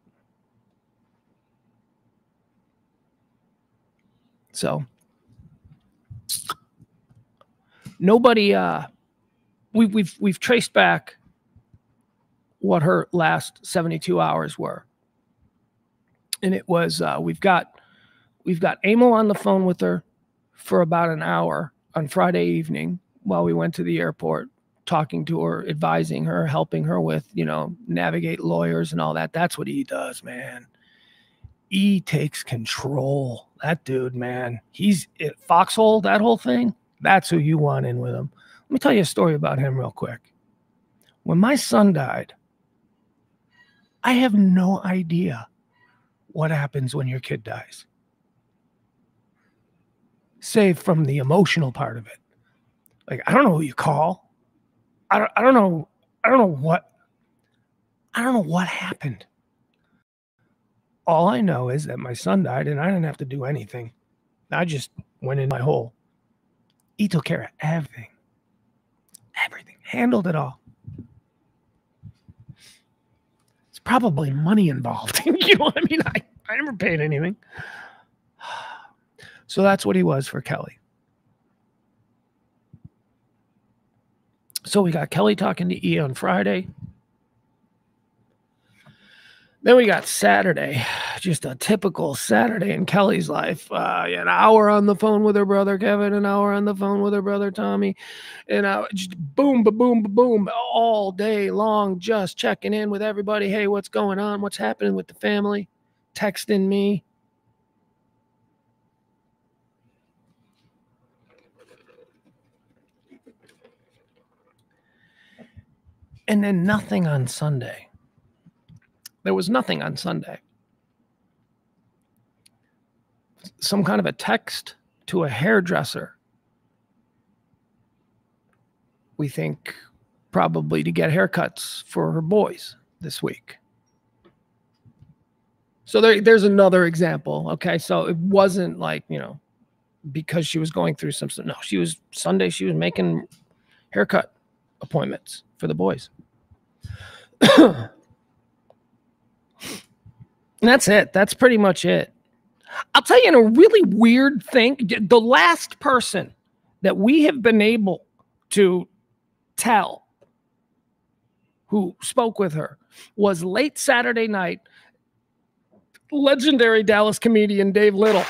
So nobody, uh, we, we've, we've traced back what her last seventy-two hours were. And it was, uh, we've got, we've got Emil on the phone with her for about an hour on Friday evening while we went to the airport, talking to her, advising her, helping her with, you know, navigate lawyers and all that. That's what he does, man. E takes control. That dude, man, he's it, Foxhole, that whole thing. That's who you want in with him. Let me tell you a story about him real quick. When my son died, I have no idea what happens when your kid dies, save from the emotional part of it. Like, I don't know who you call. I don't, I don't know. I don't know what, I don't know what happened. All I know is that my son died and I didn't have to do anything. I just went in my hole. He took care of everything. Everything. Handled it all. It's probably money involved. You know what I mean? I, I never paid anything. So that's what he was for Kelly. So we got Kelly talking to E on Friday. Then we got Saturday, just a typical Saturday in Kelly's life. Uh, an hour on the phone with her brother Kevin, an hour on the phone with her brother Tommy, and uh, just boom, ba boom, ba boom, all day long, just checking in with everybody. Hey, what's going on? What's happening with the family? Texting me. And then nothing on Sunday. There was nothing on Sunday. Some kind of a text to a hairdresser. We think probably to get haircuts for her boys this week. So there, there's another example. Okay, so it wasn't like, you know, because she was going through some stuff. No, she was Sunday. She was making haircut appointments for the boys. And that's it. That's pretty much it. I'll tell you in a really weird thing. The last person that we have been able to tell who spoke with her was late Saturday night, legendary Dallas comedian Dave Little.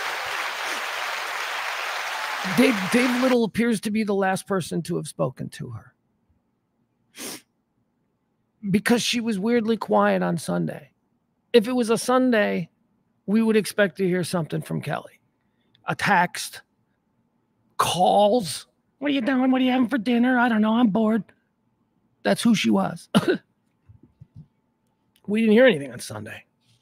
Dave, Dave Little appears to be the last person to have spoken to her, because she was weirdly quiet on Sunday. If it was a Sunday, we would expect to hear something from Kelly. A text, calls. What are you doing? What are you having for dinner? I don't know. I'm bored. That's who she was. We didn't hear anything on Sunday.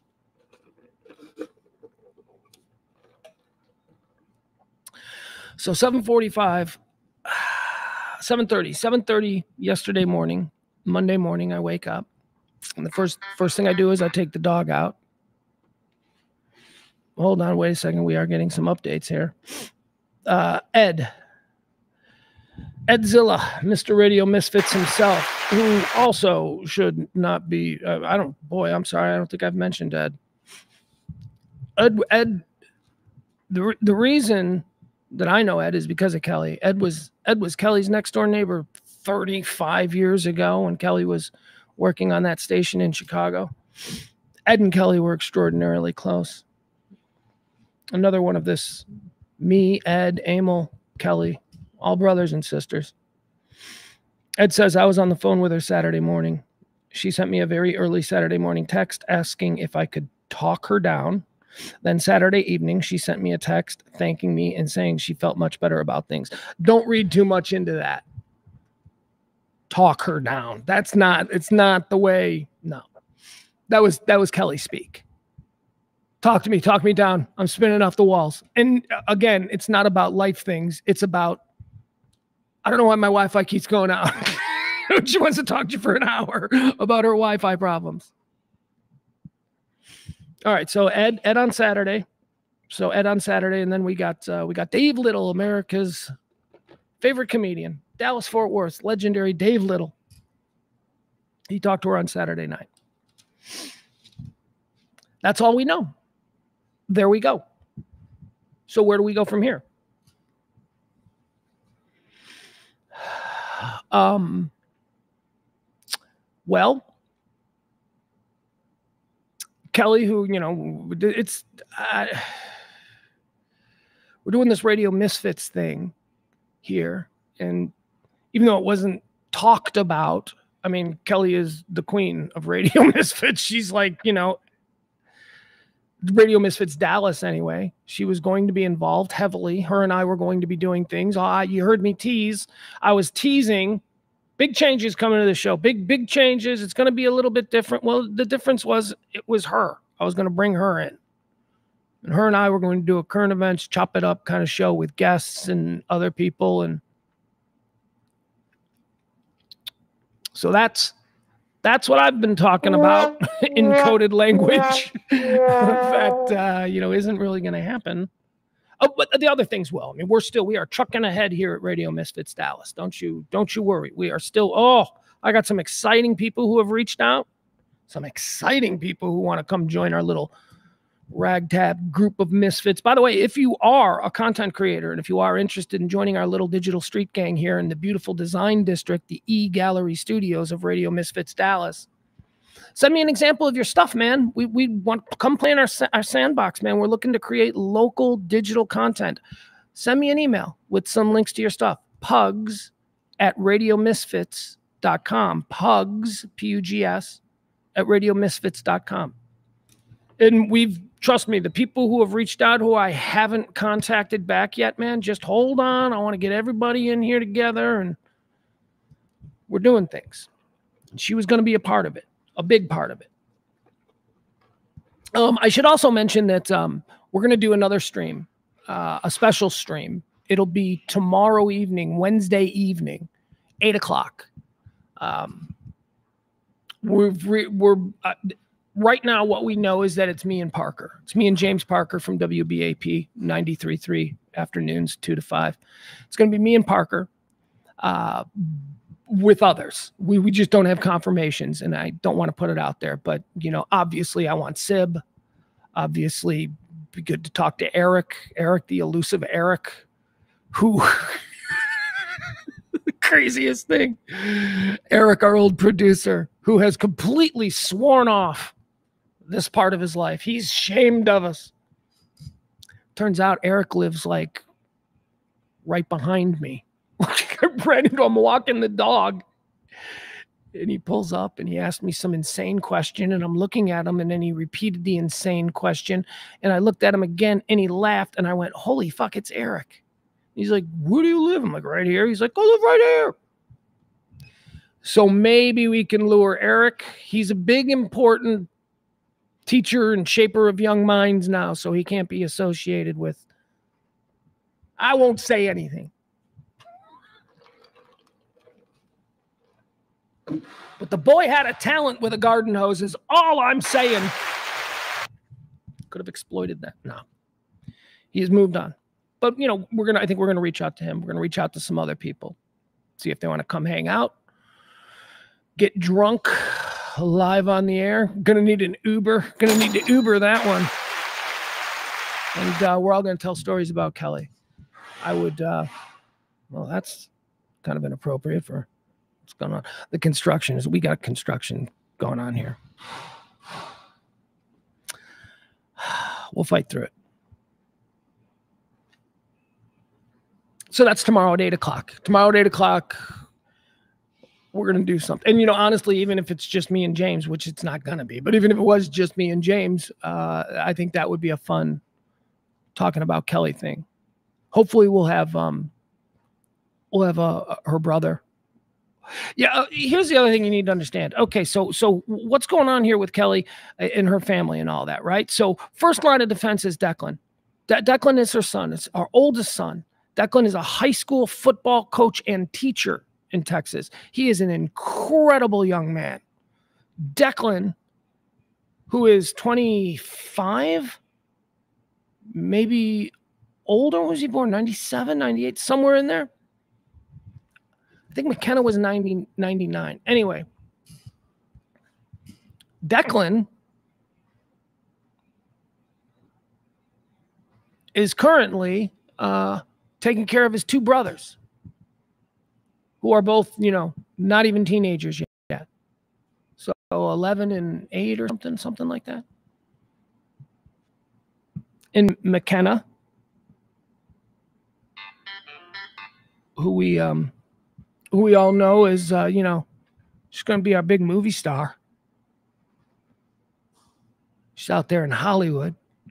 So seven forty-five, seven thirty, seven thirty yesterday morning, Monday morning, I wake up. And the first first thing I do is I take the dog out. Hold on, wait a second. We are getting some updates here. Uh, Ed. Edzilla, Mister Radio Misfits himself, who also should not be, uh, I don't, boy, I'm sorry. I don't think I've mentioned Ed. Ed, Ed the, the reason that I know Ed is because of Kelly. Ed was, Ed was Kelly's next door neighbor thirty-five years ago when Kelly was working on that station in Chicago. Ed and Kelly were extraordinarily close. Another one of this, me, Ed, Emil, Kelly, all brothers and sisters. Ed says, I was on the phone with her Saturday morning. She sent me a very early Saturday morning text asking if I could talk her down. Then Saturday evening, she sent me a text thanking me and saying she felt much better about things. Don't read too much into that. Talk her down. That's not, it's not the way. No, that was, that was Kelly speak. Talk to me, talk me down. I'm spinning off the walls. And again, it's not about life things. It's about, I don't know why my Wi-Fi keeps going out. She wants to talk to you for an hour about her Wi-Fi problems. All right. So Ed, Ed on Saturday. So Ed on Saturday. And then we got, uh, we got Dave Little, America's favorite comedian. Dallas Fort Worth, legendary Dave Little. He talked to her on Saturday night. That's all we know. There we go. So where do we go from here? Um, well, Kelly, who, you know, it's, uh, we're doing this Radio Misfits thing here. And even though it wasn't talked about, I mean, Kelly is the queen of Radio Misfits. She's like, you know, Radio Misfits Dallas anyway. She was going to be involved heavily. Her and I were going to be doing things. Oh, you heard me tease. I was teasing big changes coming to the show. Big, big changes. It's going to be a little bit different. Well, the difference was it was her. I was going to bring her in. And her and I were going to do a current events, chop it up kind of show with guests and other people. And so that's That's what I've been talking about in coded language. That, uh, you know, isn't really going to happen. Oh, but the other things will. I mean, we're still, we are trucking ahead here at Radio Misfits Dallas. Don't you, don't you worry. We are still, oh, I got some exciting people who have reached out. Some exciting people who want to come join our little ragtag group of misfits. By the way, if you are a content creator and if you are interested in joining our little digital street gang here in the beautiful design district, the E-Gallery Studios of Radio Misfits Dallas, send me an example of your stuff, man. We, we want to come play in our, our sandbox, man. We're looking to create local digital content. Send me an email with some links to your stuff. Pugs at radio misfits dot com. Pugs, P U G S, at radio misfits dot com. And we've, trust me, the people who have reached out who I haven't contacted back yet, man, just hold on. I want to get everybody in here together, and we're doing things. And she was going to be a part of it, a big part of it. Um, I should also mention that um, we're going to do another stream, uh, a special stream. It'll be tomorrow evening, Wednesday evening, eight o'clock. Um, we're, we're, uh, Right now, what we know is that it's me and Parker. It's me and James Parker from W B A P ninety-three point three afternoons, two to five. It's going to be me and Parker uh, with others. We, we just don't have confirmations, and I don't want to put it out there. But, you know, obviously I want Sib. Obviously, be good to talk to Eric. Eric, the elusive Eric, who... the craziest thing. Eric, our old producer, who has completely sworn off this part of his life. He's shamed of us. Turns out Eric lives like right behind me. I ran into him walking the dog, and he pulls up and he asked me some insane question, and I'm looking at him, and then he repeated the insane question, and I looked at him again and he laughed, and I went, holy fuck, it's Eric. He's like, where do you live? I'm like, right here. He's like, I live right here. So maybe we can lure Eric. He's a big, important teacher and shaper of young minds now, so he can't be associated with. I won't say anything. But the boy had a talent with a garden hose is all I'm saying. Could have exploited that. No. He has moved on. But, you know, we're going to, I think we're going to reach out to him. We're going to reach out to some other people. See if they want to come hang out. Get drunk live on the air. Going to need an Uber. Going to need to Uber that one. And uh, we're all going to tell stories about Kelly. I would, uh, well, that's kind of inappropriate for what's going on. The construction is, we got construction going on here. We'll fight through it. So that's tomorrow at eight o'clock. Tomorrow at eight o'clock, we're going to do something. And, you know, honestly, even if it's just me and James, which it's not going to be, but even if it was just me and James, uh, I think that would be a fun talking about Kelly thing. Hopefully we'll have, um, we'll have uh, her brother. Yeah. Uh, here's the other thing you need to understand. Okay. So, so what's going on here with Kelly and her family and all that, right? So first line of defense is Declan. De Declan is her son. It's our oldest son. Declan is a high school football coach and teacher in Texas. He is an incredible young man. Declan, who is twenty-five, maybe older. Was he born ninety-seven, ninety-eight, somewhere in there? I think McKenna was ninety, ninety-nine. Anyway, Declan is currently uh, taking care of his two brothers, who are both, you know, not even teenagers yet. So eleven and eight or something, something like that. And McKenna, who we um, who we all know is, uh, you know, she's going to be our big movie star. She's out there in Hollywood.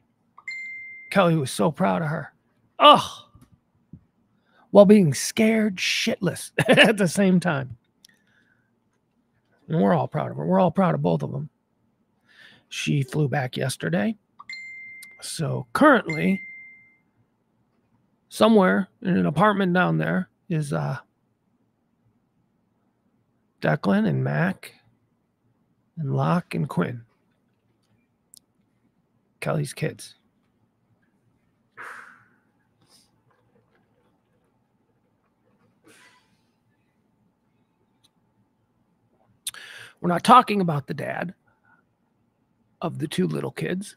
Kelly was so proud of her. Oh, while being scared shitless at the same time. And we're all proud of her. We're all proud of both of them. She flew back yesterday. So currently, somewhere in an apartment down there is uh, Declan and Mac and Locke and Quinn. Kelly's kids. We're not talking about the dad of the two little kids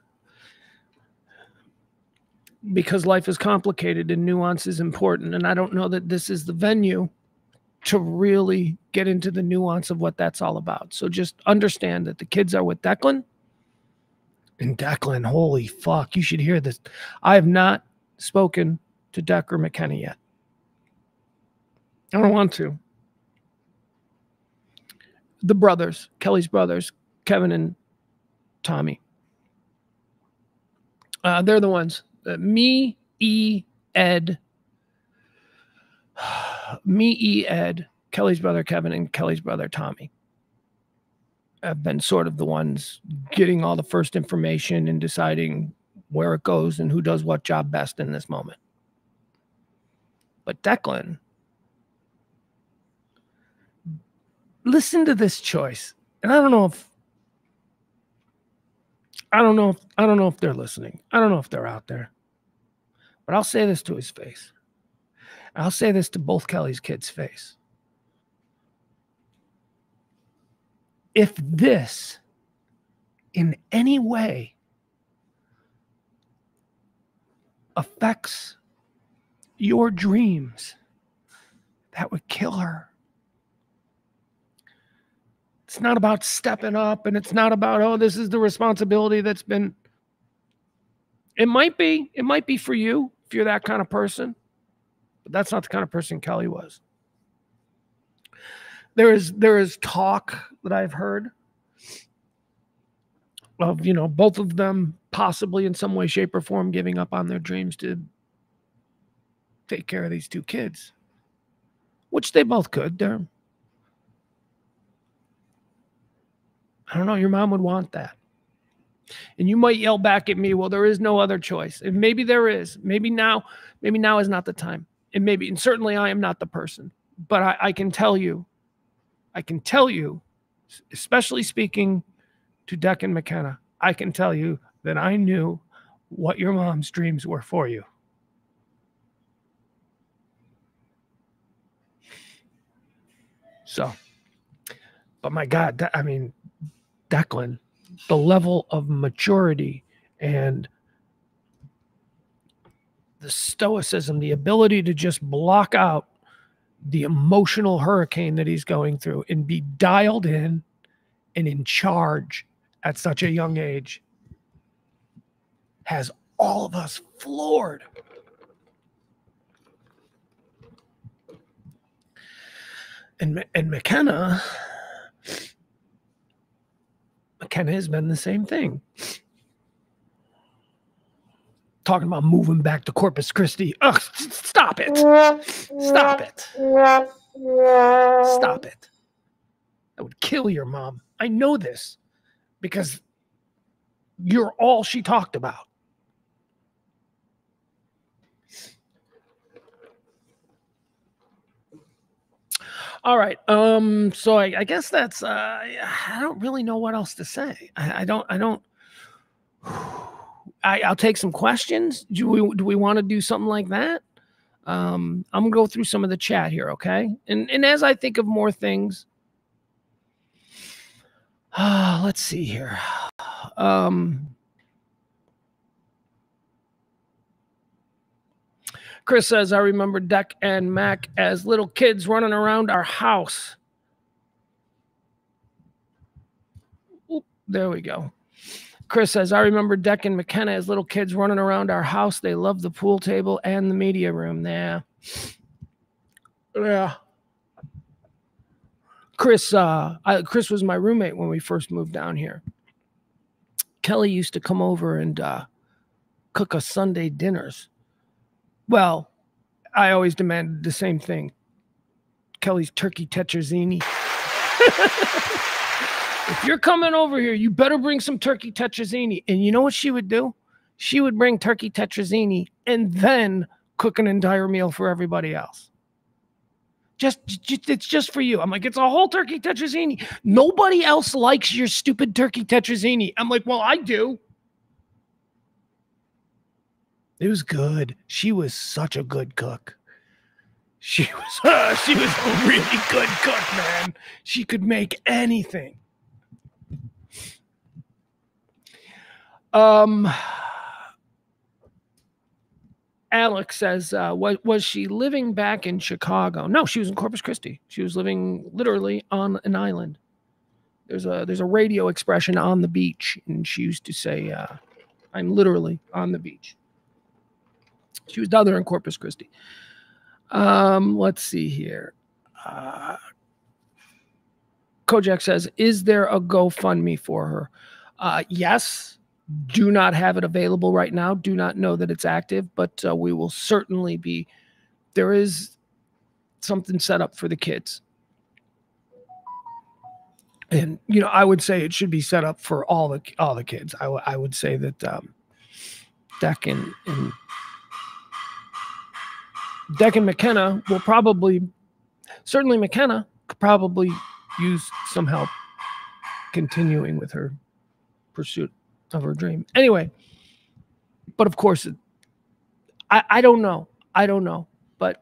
because life is complicated and nuance is important. And I don't know that this is the venue to really get into the nuance of what that's all about. So just understand that the kids are with Declan. And Declan, holy fuck, you should hear this. I have not spoken to Deck or McKenna yet. I don't want to. The brothers, Kelly's brothers, Kevin and Tommy. Uh, they're the ones. Uh, me, E, Ed. Me, E, Ed, Kelly's brother, Kevin, and Kelly's brother, Tommy. Have been sort of the ones getting all the first information and deciding where it goes and who does what job best in this moment. But Declan, listen to this choice. And I don't know if I don't know if I don't know if they're listening. I don't know if they're out there. But I'll say this to his face. I'll say this to both Kelly's kids' face. If this in any way affects your dreams, that would kill her. It's not about stepping up, and it's not about, oh, this is the responsibility that's been. It might be. It might be for you if you're that kind of person. But that's not the kind of person Kelly was. There is there is talk that I've heard of, you know, both of them possibly in some way, shape, or form giving up on their dreams to take care of these two kids, which they both could. They're, I don't know, your mom would want that. And you might yell back at me, well, there is no other choice. And maybe there is. Maybe now, maybe now is not the time. And maybe, and certainly I am not the person. But I, I can tell you, I can tell you, especially speaking to Deck and McKenna, I can tell you that I knew what your mom's dreams were for you. So, but my God, I mean, Declan, the level of maturity and the stoicism, the ability to just block out the emotional hurricane that he's going through and be dialed in and in charge at such a young age has all of us floored. And, and McKenna, McKenna has been the same thing. Talking about moving back to Corpus Christi. Ugh, stop it. Stop it. Stop it. That would kill your mom. I know this because you're all she talked about. All right. Um, so I, I guess that's, uh, I don't really know what else to say. I, I don't, I don't, I, I'll take some questions. Do we, do we want to do something like that? Um, I'm gonna go through some of the chat here. Okay. And, and as I think of more things, uh, let's see here. Um, Chris says, I remember Deck and Mac as little kids running around our house. Oop, there we go. Chris says, I remember Deck and McKenna as little kids running around our house. They loved the pool table and the media room. Yeah. Yeah. Chris, uh, I, Chris was my roommate when we first moved down here. Kelly used to come over and uh, cook us Sunday dinners. Well, I always demanded the same thing. Kelly's turkey tetrazzini. If you're coming over here, you better bring some turkey tetrazzini. And you know what she would do? She would bring turkey tetrazzini and then cook an entire meal for everybody else. Just, just it's just for you. I'm like, it's a whole turkey tetrazzini. Nobody else likes your stupid turkey tetrazzini. I'm like, well, I do. It was good. She was such a good cook. She was, uh, she was a really good cook, man. She could make anything. Um, Alex says, uh, was, was she living back in Chicago? No, she was in Corpus Christi. She was living literally on an island. There's a, there's a radio expression, on the beach. And she used to say, uh, I'm literally on the beach. She was down there in Corpus Christi. Um, let's see here. Uh, Kojak says, is there a GoFundMe for her? Uh, yes. Do not have it available right now. Do not know that it's active, but uh, we will certainly be. There is something set up for the kids. And, you know, I would say it should be set up for all the all the kids. I, I would say that um, Deck and, and Deck and McKenna will probably, certainly McKenna could probably use some help continuing with her pursuit of her dream. Anyway, but of course, I, I don't know. I don't know. But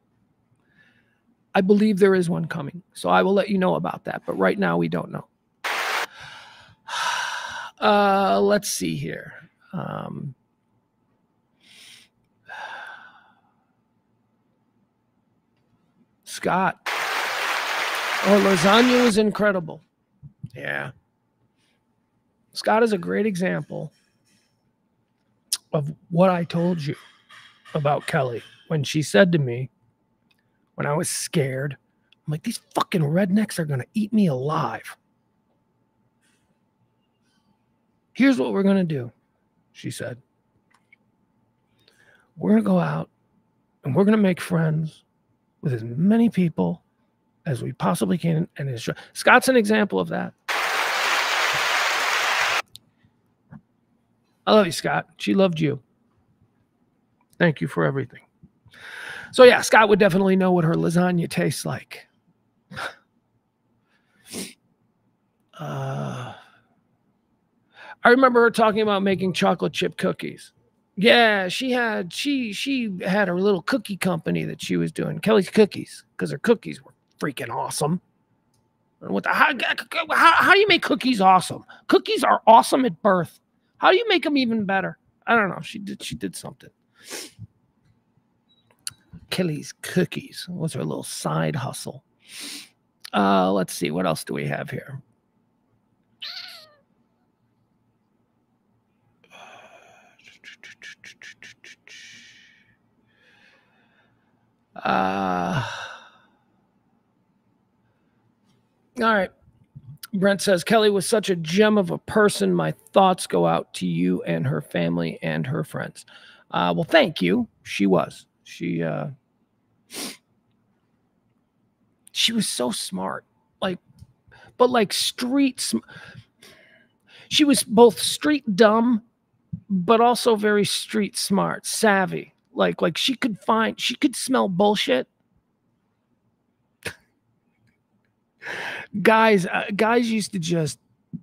I believe there is one coming. So I will let you know about that. But right now, we don't know. Uh, let's see here. Um, Scott. Oh, lasagna was incredible. Yeah. Scott is a great example of what I told you about Kelly when she said to me, when I was scared, I'm like, these fucking rednecks are going to eat me alive. Here's what we're going to do, she said. We're going to go out and we're going to make friends with as many people as we possibly can. And it's, Scott's an example of that. I love you, Scott. She loved you. Thank you for everything. So, yeah, Scott would definitely know what her lasagna tastes like. Uh, I remember her talking about making chocolate chip cookies. Yeah, she had she she had her little cookie company that she was doing, Kelly's Cookies, because her cookies were freaking awesome. And what the how, how how do you make cookies awesome? Cookies are awesome at birth. How do you make them even better? I don't know. She did she did something. Kelly's Cookies was her little side hustle. Uh, let's see. What else do we have here? Uh, all right. Brent says, Kelly was such a gem of a person. My thoughts go out to you and her family and her friends. Uh, well, thank you. She was. She, uh, she was so smart. Like, but like street. Sm- she was both street dumb, but also very street smart, savvy. Like, like she could find, she could smell bullshit. Guys, uh, guys used to just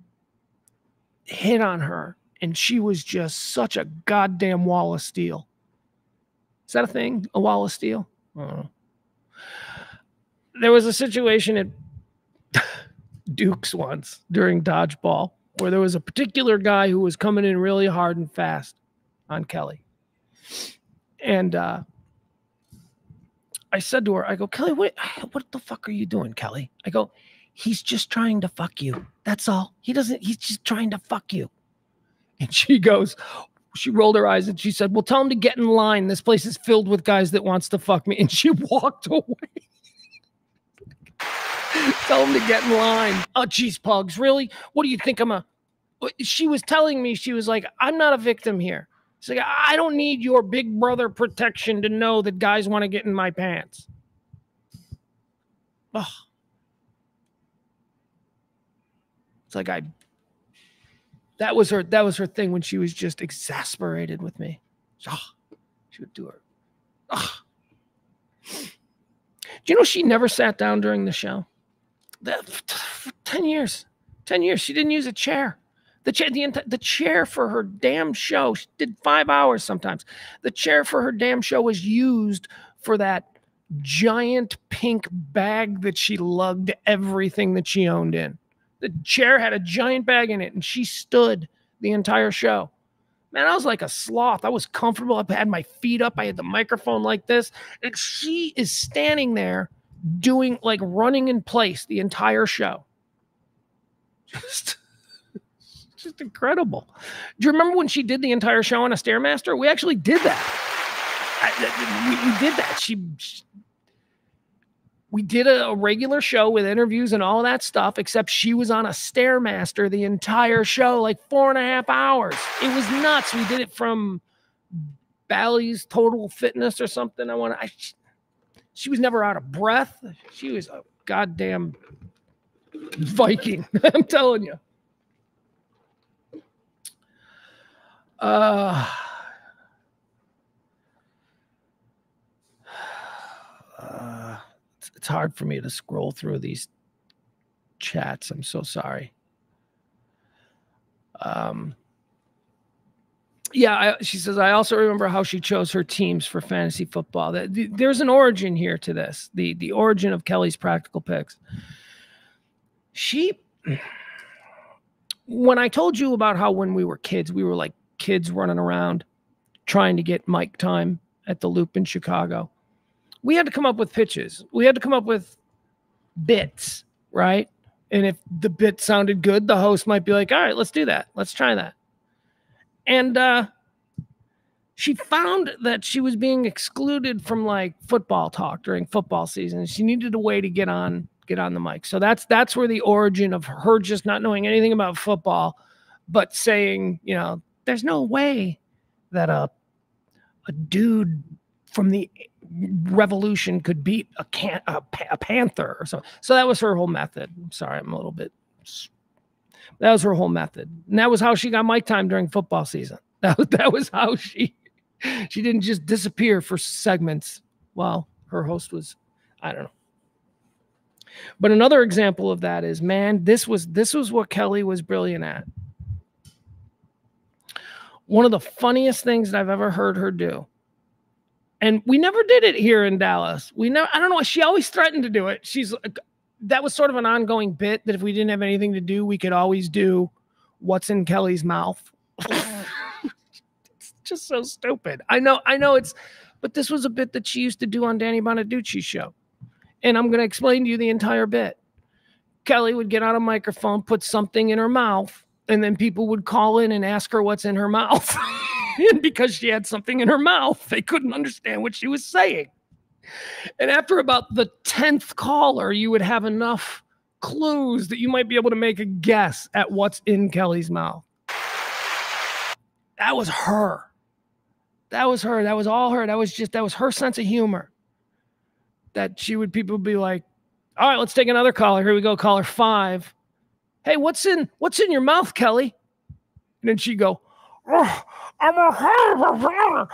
hit on her, and she was just such a goddamn wall of steel. Is that a thing? A wall of steel? I don't know. There was a situation at Duke's once during dodgeball where there was a particular guy who was coming in really hard and fast on Kelly. And uh, I said to her, I go, Kelly, what, what the fuck are you doing, Kelly? I go, he's just trying to fuck you. That's all. He doesn't, he's just trying to fuck you. And she goes, she rolled her eyes and she said, well, tell him to get in line. This place is filled with guys that wants to fuck me. And she walked away. Tell him to get in line. Oh, geez, Pugs, really? What do you think I'm a... She was telling me, she was like, I'm not a victim here. She's like, I don't need your big brother protection to know that guys want to get in my pants. Ugh. It's like I, that was her, that was her thing when she was just exasperated with me. Ugh. She would do her. Ugh. Do you know she never sat down during the show? That, for ten years. ten years. She didn't use a chair. The chair, the, the chair for her damn show, she did five hours sometimes. The chair for her damn show was used for that giant pink bag that she lugged everything that she owned in. The chair had a giant bag in it, and she stood the entire show. Man, I was like a sloth. I was comfortable. I had my feet up. I had the microphone like this. And she is standing there doing, like, running in place the entire show. Just, just incredible. Do you remember when she did the entire show on a Stairmaster? We actually did that. I, we, we did that. She, she we did a, a regular show with interviews and all that stuff, except she was on a Stairmaster the entire show, like four and a half hours. It was nuts. We did it from Bally's Total Fitness or something. I want to. She was never out of breath. She was a goddamn Viking. I'm telling you. Uh, uh, it's, it's hard for me to scroll through these chats. I'm so sorry. Um, yeah, I, she says, I also remember how she chose her teams for fantasy football. There's an origin here to this, the, the origin of Kelly's practical picks. She, when I told you about how when we were kids, we were like kids running around trying to get mic time at the Loop in Chicago, we had to come up with pitches. We had to come up with bits, right? And if the bit sounded good, the host might be like, all right, let's do that. Let's try that. And uh, she found that she was being excluded from like football talk during football season. She needed a way to get on get on the mic. So that's that's where the origin of her just not knowing anything about football, but saying, you know, there's no way that a a dude from the Revolution could beat a can a, a panther or something. So that was her whole method. I'm sorry, I'm a little bit. That was her whole method, and that was how she got mic time during football season. That that was how she she didn't just disappear for segments while her host was, I don't know. But another example of that is, man, this was this was what Kelly was brilliant at. One of the funniest things that I've ever heard her do. And we never did it here in Dallas. We never, I don't know. She always threatened to do it. She's that was sort of an ongoing bit that if we didn't have anything to do, we could always do what's in Kelly's mouth. It's just so stupid. I know, I know it's, but this was a bit that she used to do on Danny Bonaducci's show. And I'm going to explain to you the entire bit. Kelly would get on a microphone, put something in her mouth, and then people would call in and ask her what's in her mouth. And because she had something in her mouth, they couldn't understand what she was saying. And after about the tenth caller, you would have enough clues that you might be able to make a guess at what's in Kelly's mouth. That was her. That was her. That was all her. That was just, that was her sense of humor. That she would, people would be like, all right, let's take another caller. Here we go, caller five. Hey, what's in, what's in your mouth, Kelly? And then she'd go, oh, I'm a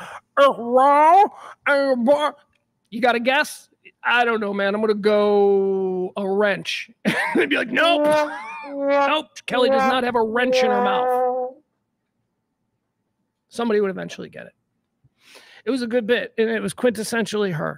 You got a guess? I don't know, man. I'm going to go a wrench. They'd be like, nope. Nope. Kelly does not have a wrench in her mouth. Somebody would eventually get it. It was a good bit, and it was quintessentially her.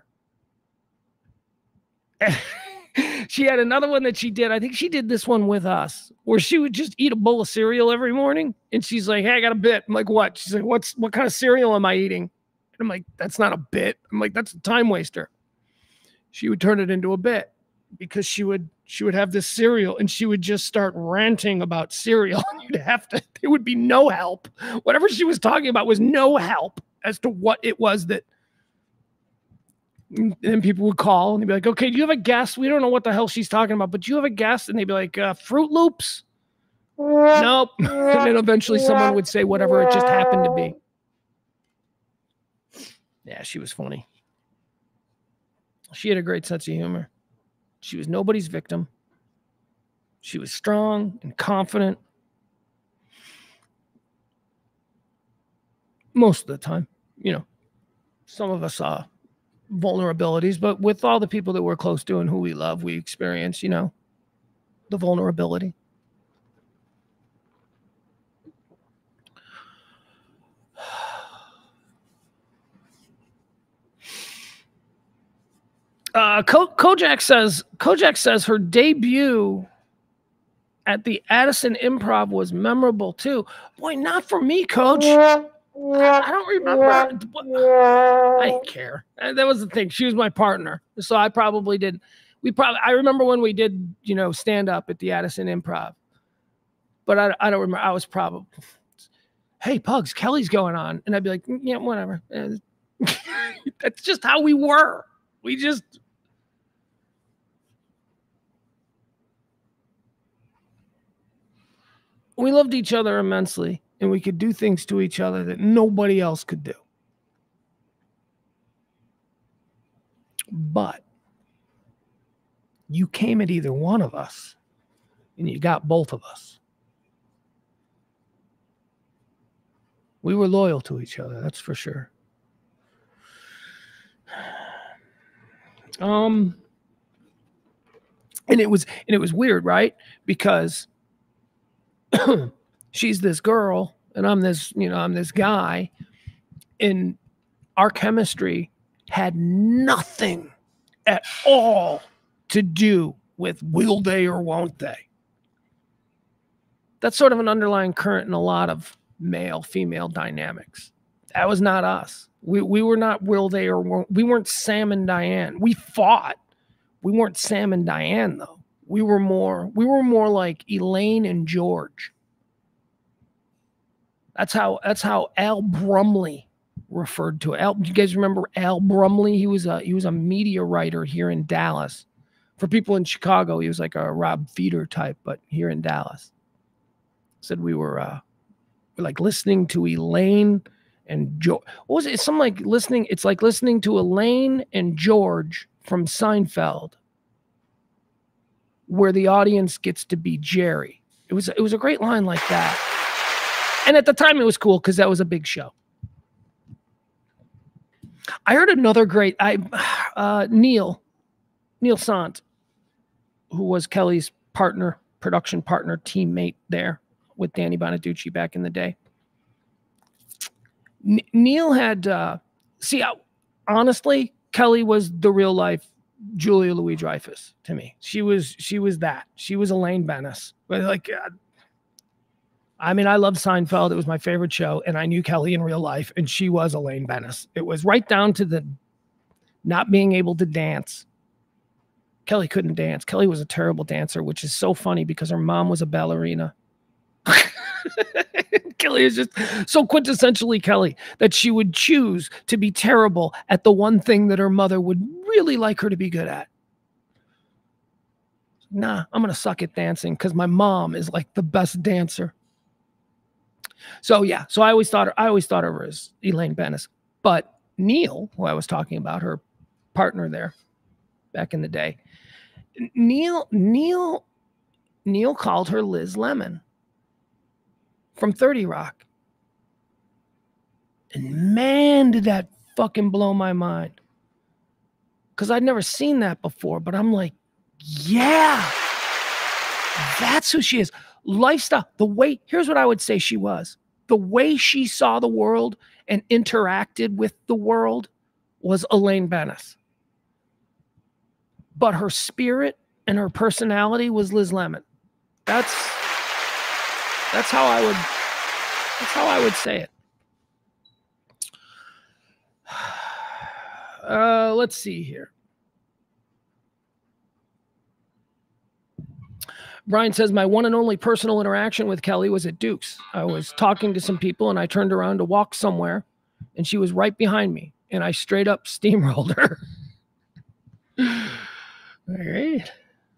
She had another one that she did. I think she did this one with us, where she would just eat a bowl of cereal every morning. And she's like, hey, I got a bit. I'm like, what? She's like, what's, what kind of cereal am I eating? And I'm like, that's not a bit. I'm like, that's a time waster. She would turn it into a bit because she would, she would have this cereal and she would just start ranting about cereal. You'd have to, there would be no help. Whatever she was talking about was no help as to what it was that. And then people would call and they'd be like, okay, do you have a guess? We don't know what the hell she's talking about, but do you have a guess? And they'd be like, uh, Fruit Loops? Nope. And then eventually someone would say whatever it just happened to be. Yeah, she was funny. She had a great sense of humor. She was nobody's victim. She was strong and confident. Most of the time, you know, some of us saw vulnerabilities, but with all the people that we're close to and who we love, we experience, you know, the vulnerability. Uh, Ko- Kojak says Kojak says her debut at the Addison Improv was memorable too. Boy, not for me, Coach. I don't remember. I didn't care. That was the thing. She was my partner, so I probably did. We probably. I remember when we did, you know, stand up at the Addison Improv, but I, I don't remember. I was probably, hey, Pugs, Kelly's going on, and I'd be like, yeah, whatever. That's just how we were. We just. We loved each other immensely, and we could do things to each other that nobody else could do. But you came at either one of us, and you got both of us. We were loyal to each other, that's for sure. Um, and it was and it was weird, right? Because she's this girl and I'm this, you know, I'm this guy, and our chemistry had nothing at all to do with will they or won't they. That's sort of an underlying current in a lot of male female dynamics. That was not us. We we were not will they or won't. We weren't Sam and Diane. We fought. We weren't Sam and Diane though. We were more we were more like Elaine and George. That's how that's how Al Brumley referred to it. Al, do you guys remember Al Brumley? He was a he was a media writer here in Dallas. For people in Chicago, he was like a Rob Feeder type, but here in Dallas. Said we were uh we're like listening to Elaine and George. What was it? It's something like listening, it's like listening to Elaine and George from Seinfeld, where the audience gets to be Jerry. It was it was a great line like that. And at the time it was cool because that was a big show. I heard another great I uh Neil Neil Sant, who was Kelly's partner, production partner, teammate there with Danny Bonaducci back in the day. N- Neil had uh see uh, honestly, Kelly was the real life Julia Louis-Dreyfus to me. She was she was that. She was Elaine Bennis. But like uh, I mean, I loved Seinfeld. It was my favorite show, and I knew Kelly in real life, and she was Elaine Bennis. It was right down to the not being able to dance. Kelly couldn't dance. Kelly was a terrible dancer, which is so funny because her mom was a ballerina. Kelly is just so quintessentially Kelly that she would choose to be terrible at the one thing that her mother would really like her to be good at. Nah, I'm going to suck at dancing because my mom is like the best dancer. So yeah, so I always thought her, I always thought of her as Elaine Bennis. But Neil, who I was talking about, her partner there back in the day, Neil, Neil, Neil called her Liz Lemon from thirty Rock. And man, did that fucking blow my mind. Because I'd never seen that before, but I'm like, yeah, that's who she is. Lifestyle, the way, here's what I would say she was. The way she saw the world and interacted with the world was Elaine Bennis. But her spirit and her personality was Liz Lemon. That's that's how I would that's how I would say it. Uh, let's see here. Brian says, my one and only personal interaction with Kelly was at Duke's. I was talking to some people and I turned around to walk somewhere and she was right behind me and I straight up steamrolled her. All right.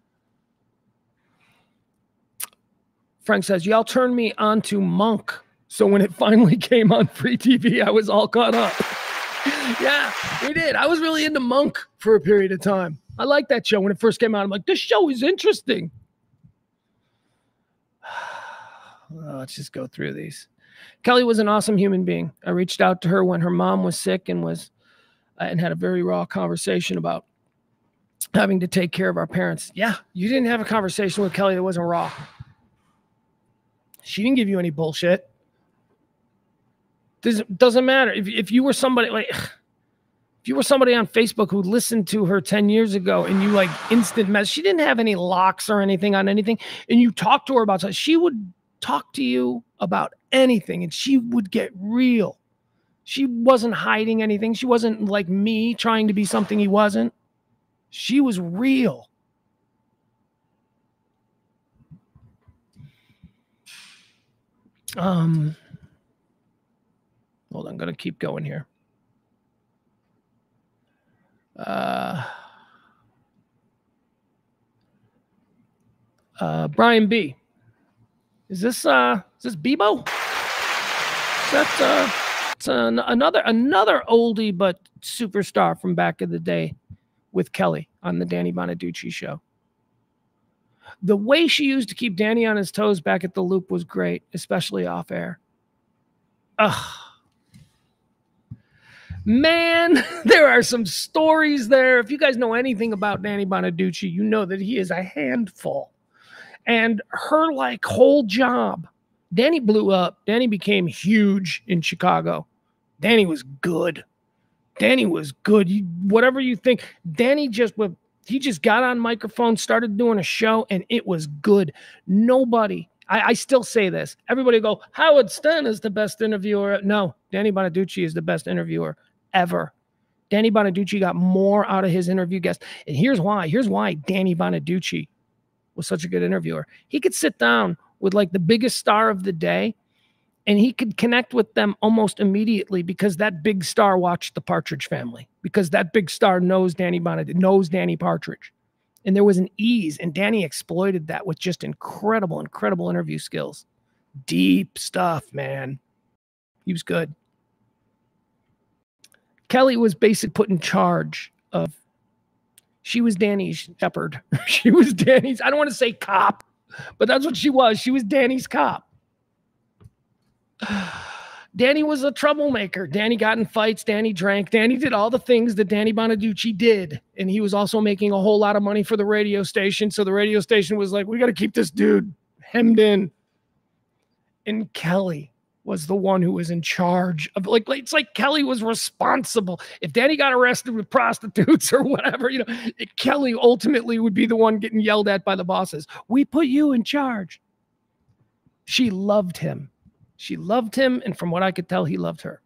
Frank says, y'all turned me on to Monk. So when it finally came on free T V, I was all caught up. Yeah, we did. I was really into Monk for a period of time. I liked that show when it first came out. I'm like, this show is interesting. Well, let's just go through these. Kelly was an awesome human being. I reached out to her when her mom was sick and was uh, and had a very raw conversation about having to take care of our parents. Yeah, you didn't have a conversation with Kelly that wasn't raw. She didn't give you any bullshit. Doesn't doesn't matter if if you were somebody like if you were somebody on Facebook who listened to her ten years ago and you like instant mess. She didn't have any locks or anything on anything, and you talked to her about something. She would talk to you about anything, and she would get real. She wasn't hiding anything. She wasn't like me trying to be something he wasn't. She was real. Um, hold on, I'm going to keep going here. Uh, uh, Brian B. Is this uh is this Bebo? Is that uh it's an, another another oldie but superstar from back in the day with Kelly on the Danny Bonaducci show. The way she used to keep Danny on his toes back at the Loop was great, especially off air. Ugh. Man, there are some stories there. If you guys know anything about Danny Bonaducci, you know that he is a handful. And her like whole job, Danny blew up. Danny became huge in Chicago. Danny was good. Danny was good. You, whatever you think, Danny just he just got on microphone, started doing a show, and it was good. Nobody, I, I still say this. Everybody go, Howard Stern is the best interviewer. No, Danny Bonaducci is the best interviewer ever. Danny Bonaducci got more out of his interview guests. And here's why. Here's why Danny Bonaducci was such a good interviewer. He could sit down with like the biggest star of the day, and he could connect with them almost immediately because that big star watched the Partridge Family, because that big star knows Danny Bonaducci, knows Danny Partridge. And there was an ease, and Danny exploited that with just incredible, incredible interview skills. Deep stuff, man. He was good. Kelly was basically put in charge of, she was Danny's shepherd. She was Danny's, I don't want to say cop, but that's what she was. She was Danny's cop. Danny was a troublemaker. Danny got in fights. Danny drank. Danny did all the things that Danny Bonaducci did. And he was also making a whole lot of money for the radio station. So the radio station was like, we got to keep this dude hemmed in. And Kelly was the one who was in charge of, like, it's like Kelly was responsible. If Danny got arrested with prostitutes or whatever, you know, Kelly ultimately would be the one getting yelled at by the bosses. We put you in charge. She loved him. She loved him, and from what I could tell, he loved her.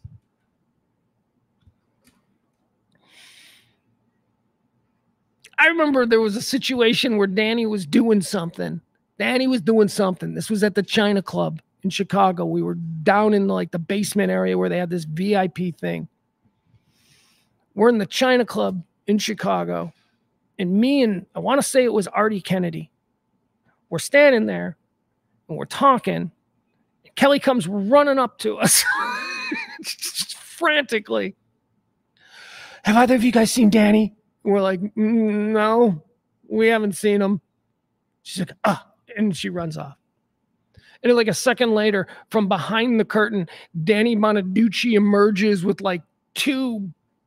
I remember there was a situation where Danny was doing something. Danny was doing something. This was at the China Club in Chicago. We were down in like the basement area where they had this V I P thing. We're in the China Club in Chicago, and me and I want to say it was Artie Kennedy. We're standing there, and we're talking. Kelly comes running up to us just frantically. Have either of you guys seen Danny? And we're like, mm, no, we haven't seen him. She's like, ah, and she runs off. And then like a second later, from behind the curtain, Danny Bonaducci emerges with like two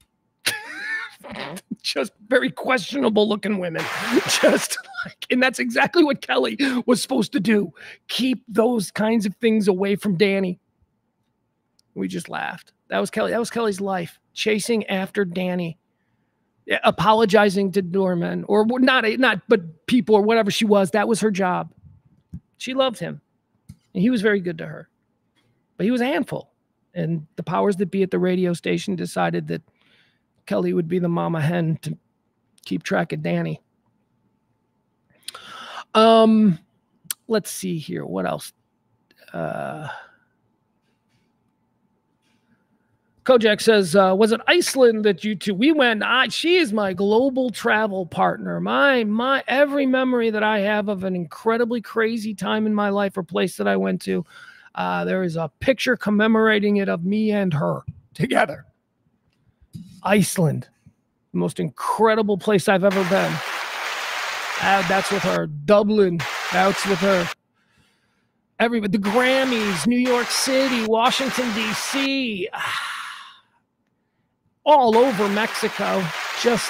just very questionable looking women. Just like, and that's exactly what Kelly was supposed to do. Keep those kinds of things away from Danny. We just laughed. That was Kelly. That was Kelly's life. Chasing after Danny. Yeah, apologizing to doormen or not, not, but people or whatever she was. That was her job. She loved him. And he was very good to her. But he was a handful. And the powers that be at the radio station decided that Kelly would be the mama hen to keep track of Danny. Um, let's see here. What else? Uh, Kojak says, uh, was it Iceland that you two, we went, I, she is my global travel partner. My, my, every memory that I have of an incredibly crazy time in my life or place that I went to, uh, there is a picture commemorating it of me and her together. Iceland, the most incredible place I've ever been. Uh, that's with her. Dublin, that's with her. Everybody, the Grammys, New York City, Washington, D C, all over Mexico. Just,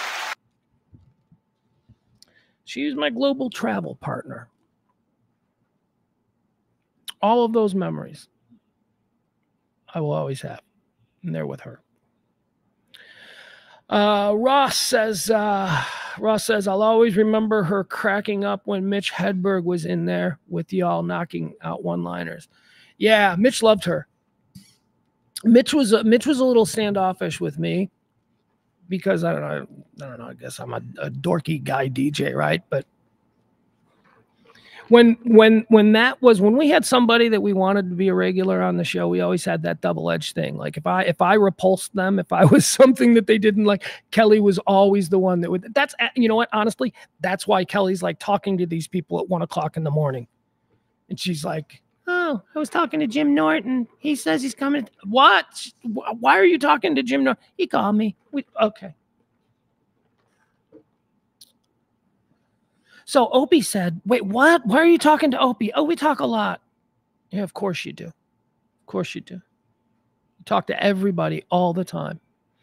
she's my global travel partner. All of those memories I will always have, and they're with her. Uh, Ross says, uh, Ross says, I'll always remember her cracking up when Mitch Hedberg was in there with y'all knocking out one-liners. Yeah, Mitch loved her. Mitch was a, Mitch was a little standoffish with me because I don't know, I don't know. I guess I'm a, a dorky guy D J, right? But when when when that was when we had somebody that we wanted to be a regular on the show, we always had that double-edged thing. Like if I if I repulsed them, if I was something that they didn't like, Kelly was always the one that would. That's, you know what? Honestly, that's why Kelly's like talking to these people at one o'clock in the morning, and she's like, "Oh, I was talking to Jim Norton. He says he's coming." What? Why are you talking to Jim Norton? He called me. We, okay. So Opie said, wait, what? Why are you talking to Opie? Oh, we talk a lot. Yeah, of course you do. Of course you do. You talk to everybody all the time.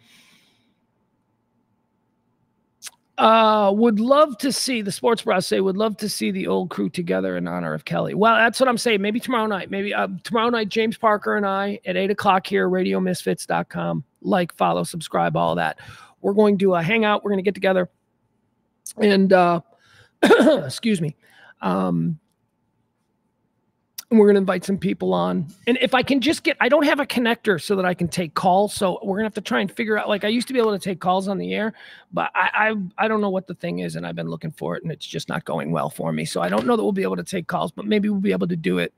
Uh, would love to see, the Sports Bros say, would love to see the old crew together in honor of Kelly. Well, that's what I'm saying. Maybe tomorrow night. Maybe uh, tomorrow night, James Parker and I at eight o'clock here, radio misfits dot com. Like, follow, subscribe, all that. We're going to uh, hang out. We're going to get together. And, uh, excuse me. Um, and we're going to invite some people on. And if I can just get, I don't have a connector so that I can take calls. So we're going to have to try and figure out, like I used to be able to take calls on the air, but I, I, I don't know what the thing is. And I've been looking for it and it's just not going well for me. So I don't know that we'll be able to take calls, but maybe we'll be able to do it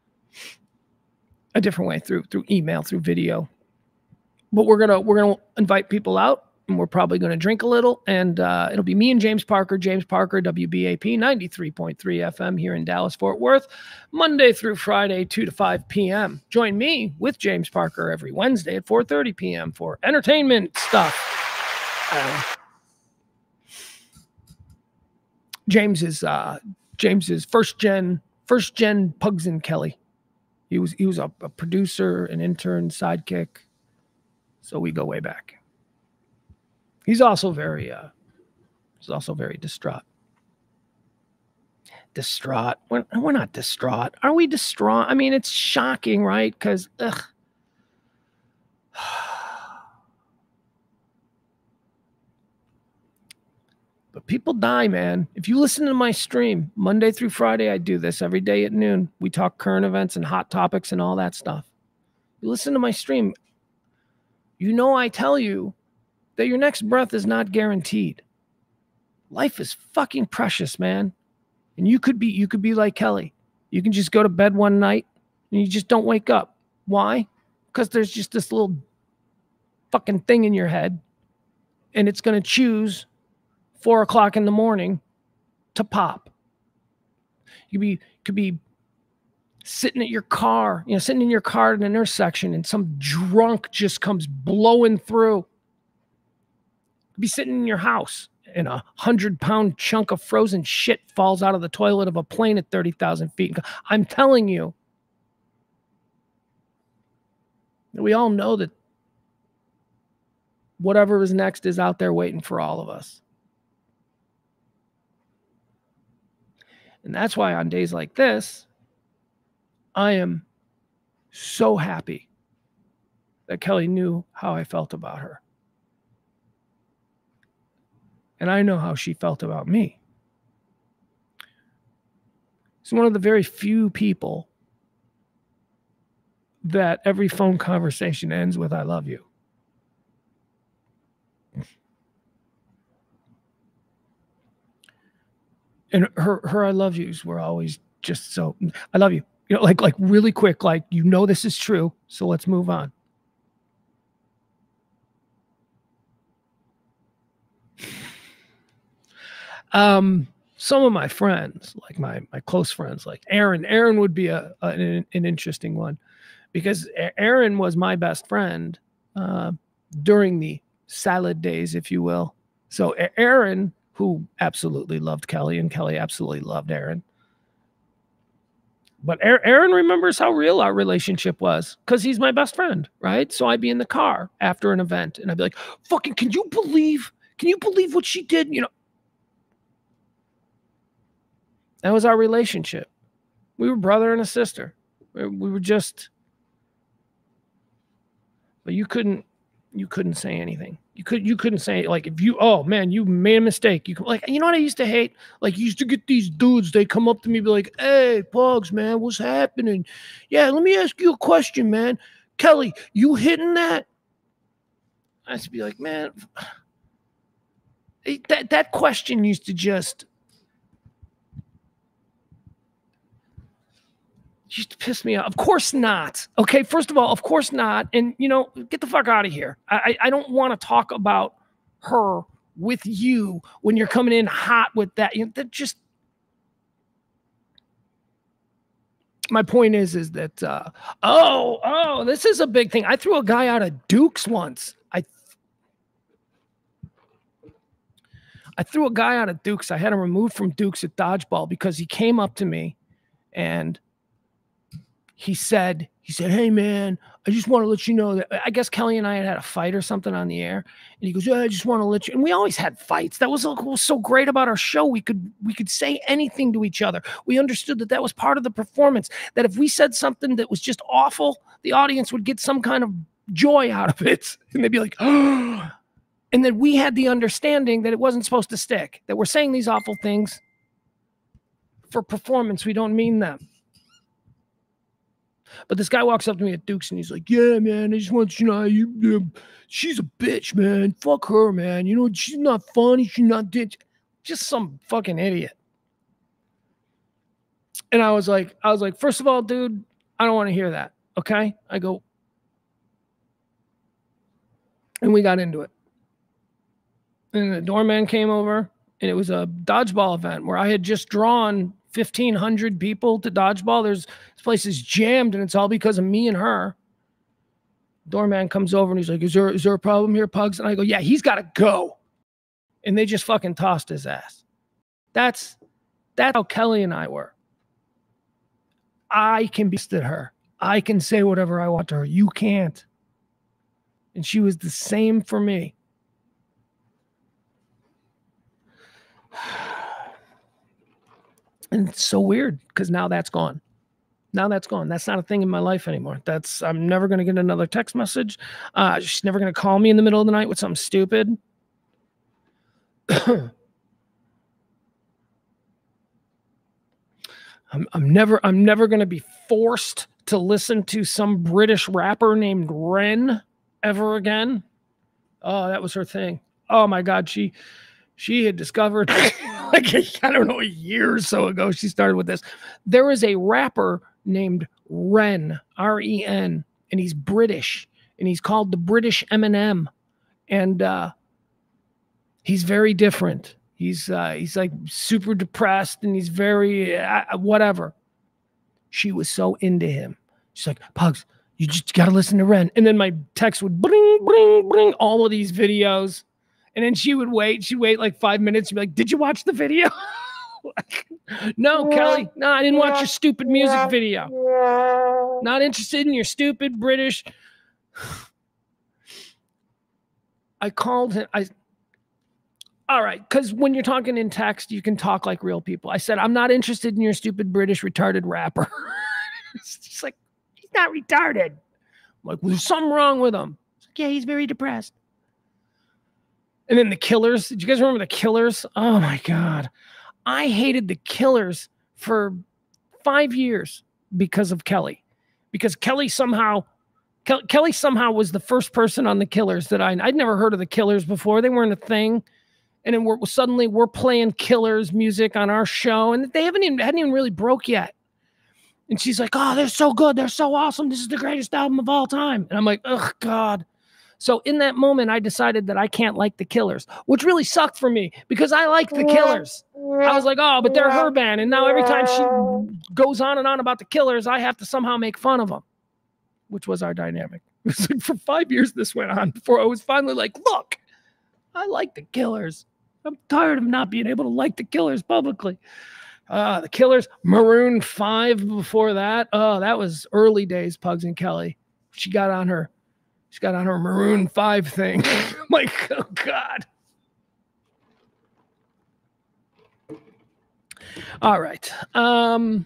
a different way through, through email, through video. But we're going to, we're going to invite people out. And we're probably going to drink a little, and uh, it'll be me and James Parker. James Parker, W B A P ninety-three point three F M here in Dallas, Fort Worth, Monday through Friday, two to five P M Join me with James Parker every Wednesday at four thirty P M for entertainment stuff. Uh, James is uh, James is first gen, first gen Pugs and Kelly. He was he was a, a producer, an intern, sidekick. So we go way back. He's also very, uh, he's also very distraught. Distraught. We're, we're not distraught. Are we distraught? I mean, it's shocking, right? Because, ugh. But people die, man. If you listen to my stream, Monday through Friday, I do this every day at noon. We talk current events and hot topics and all that stuff. You listen to my stream, you know I tell you that your next breath is not guaranteed. Life is fucking precious, man. And you could be, you could be like Kelly. You can just go to bed one night and you just don't wake up. Why? Because there's just this little fucking thing in your head and it's going to choose four o'clock in the morning to pop. You could be, could be sitting at your car, you know, sitting in your car at an intersection and some drunk just comes blowing through. Be sitting in your house and a hundred pound chunk of frozen shit falls out of the toilet of a plane at thirty thousand feet. I'm telling you, we all know that whatever is next is out there waiting for all of us. And that's why on days like this, I am so happy that Kelly knew how I felt about her. And I know how she felt about me. She's one of the very few people that every phone conversation ends with, I love you. And her, her I love yous were always just so, I love you. You know, like, like really quick, like, you know, this is true. So let's move on. Um, some of my friends, like my, my close friends, like Aaron, Aaron would be a, a an, an interesting one because Aaron was my best friend, uh, during the salad days, if you will. So Aaron, who absolutely loved Kelly, and Kelly absolutely loved Aaron. But Aaron remembers how real our relationship was because he's my best friend, right? So I'd be in the car after an event and I'd be like, fucking, can you believe, can you believe what she did? You know, that was our relationship. We were brother and a sister. We were just, but you couldn't, you couldn't say anything. You could, you couldn't say like, if you, oh man, you made a mistake. You could, like, you know what I used to hate? Like, you used to get these dudes, they come up to me, be like, hey, Pugs, man, what's happening? Yeah, let me ask you a question, man. Kelly, you hitting that? I used to be like, man, that, that question used to just, used to piss me off. Of course not. Okay, first of all, of course not. And, you know, get the fuck out of here. I, I don't want to talk about her with you when you're coming in hot with that. You know, that just... My point is, is that, uh, oh, oh, this is a big thing. I threw a guy out of Duke's once. I, I threw a guy out of Duke's. I had him removed from Duke's at dodgeball because he came up to me and he said, he said, hey, man, I just want to let you know that I guess Kelly and I had had a fight or something on the air. And he goes, yeah, I just want to let you. And we always had fights. That was what was so great about our show. We could, we could say anything to each other. We understood that that was part of the performance, that if we said something that was just awful, the audience would get some kind of joy out of it. And they'd be like, oh. And then we had the understanding that it wasn't supposed to stick, that we're saying these awful things for performance. We don't mean them. But this guy walks up to me at Duke's and he's like, yeah, man, I just want you to know, you, you, she's a bitch, man. Fuck her, man. You know, she's not funny. She's not ditch. Just some fucking idiot. And I was like, I was like, first of all, dude, I don't want to hear that. Okay. I go, and we got into it. And the doorman came over and it was a dodgeball event where I had just drawn fifteen hundred people to dodgeball. There's this place is jammed and it's all because of me and her. Doorman comes over and he's like, is there, is there a problem here, Pugs? And I go, yeah, he's got to go. And they just fucking tossed his ass. That's, that's how Kelly and I were. I can be at her. I can say whatever I want to her. You can't. And she was the same for me. And it's so weird because now that's gone. Now that's gone. That's not a thing in my life anymore. That's, I'm never going to get another text message. Uh, she's never going to call me in the middle of the night with something stupid. I'm, I'm never, I'm never going to be forced to listen to some British rapper named Ren ever again. Oh, that was her thing. Oh my God. She, she had discovered like, I don't know, a year or so ago, she started with this. There is a rapper named Ren, R E N, and he's British, and he's called the British Eminem. And uh, he's very different. He's, uh, he's like super depressed, and he's very, uh, whatever. She was so into him. She's like, Pugs, you just got to listen to Ren. And then my text would bring, bring, bring all of these videos. And then she would wait. She'd wait like five minutes. She'd be like, did you watch the video? Like, no, Kelly. No, I didn't watch your stupid music video. Not interested in your stupid British. I called him. I, all right. Because when you're talking in text, you can talk like real people. I said, I'm not interested in your stupid British retarded rapper. She's like, he's not retarded. I'm like, well, there's something wrong with him. She's like, yeah, he's very depressed. And then the Killers. Did you guys remember the Killers? Oh my God. I hated the Killers for five years because of Kelly. Because Kelly somehow, Ke Kelly somehow was the first person on the Killers that I, I'd never heard of the Killers before. They weren't a thing. And then we're, suddenly we're playing Killers music on our show. And they haven't even, hadn't even really broke yet. And she's like, oh, they're so good. They're so awesome. This is the greatest album of all time. And I'm like, oh God. So in that moment, I decided that I can't like the Killers, which really sucked for me because I like the Killers. I was like, oh, but they're her band. And now every time she goes on and on about the Killers, I have to somehow make fun of them, which was our dynamic. It was like for five years this went on before I was finally like, look, I like the Killers. I'm tired of not being able to like the Killers publicly. Uh, the Killers, Maroon five before that. Oh, that was early days, Pugs and Kelly. She got on her, she got on her Maroon five thing. Like, oh God. All right. Um,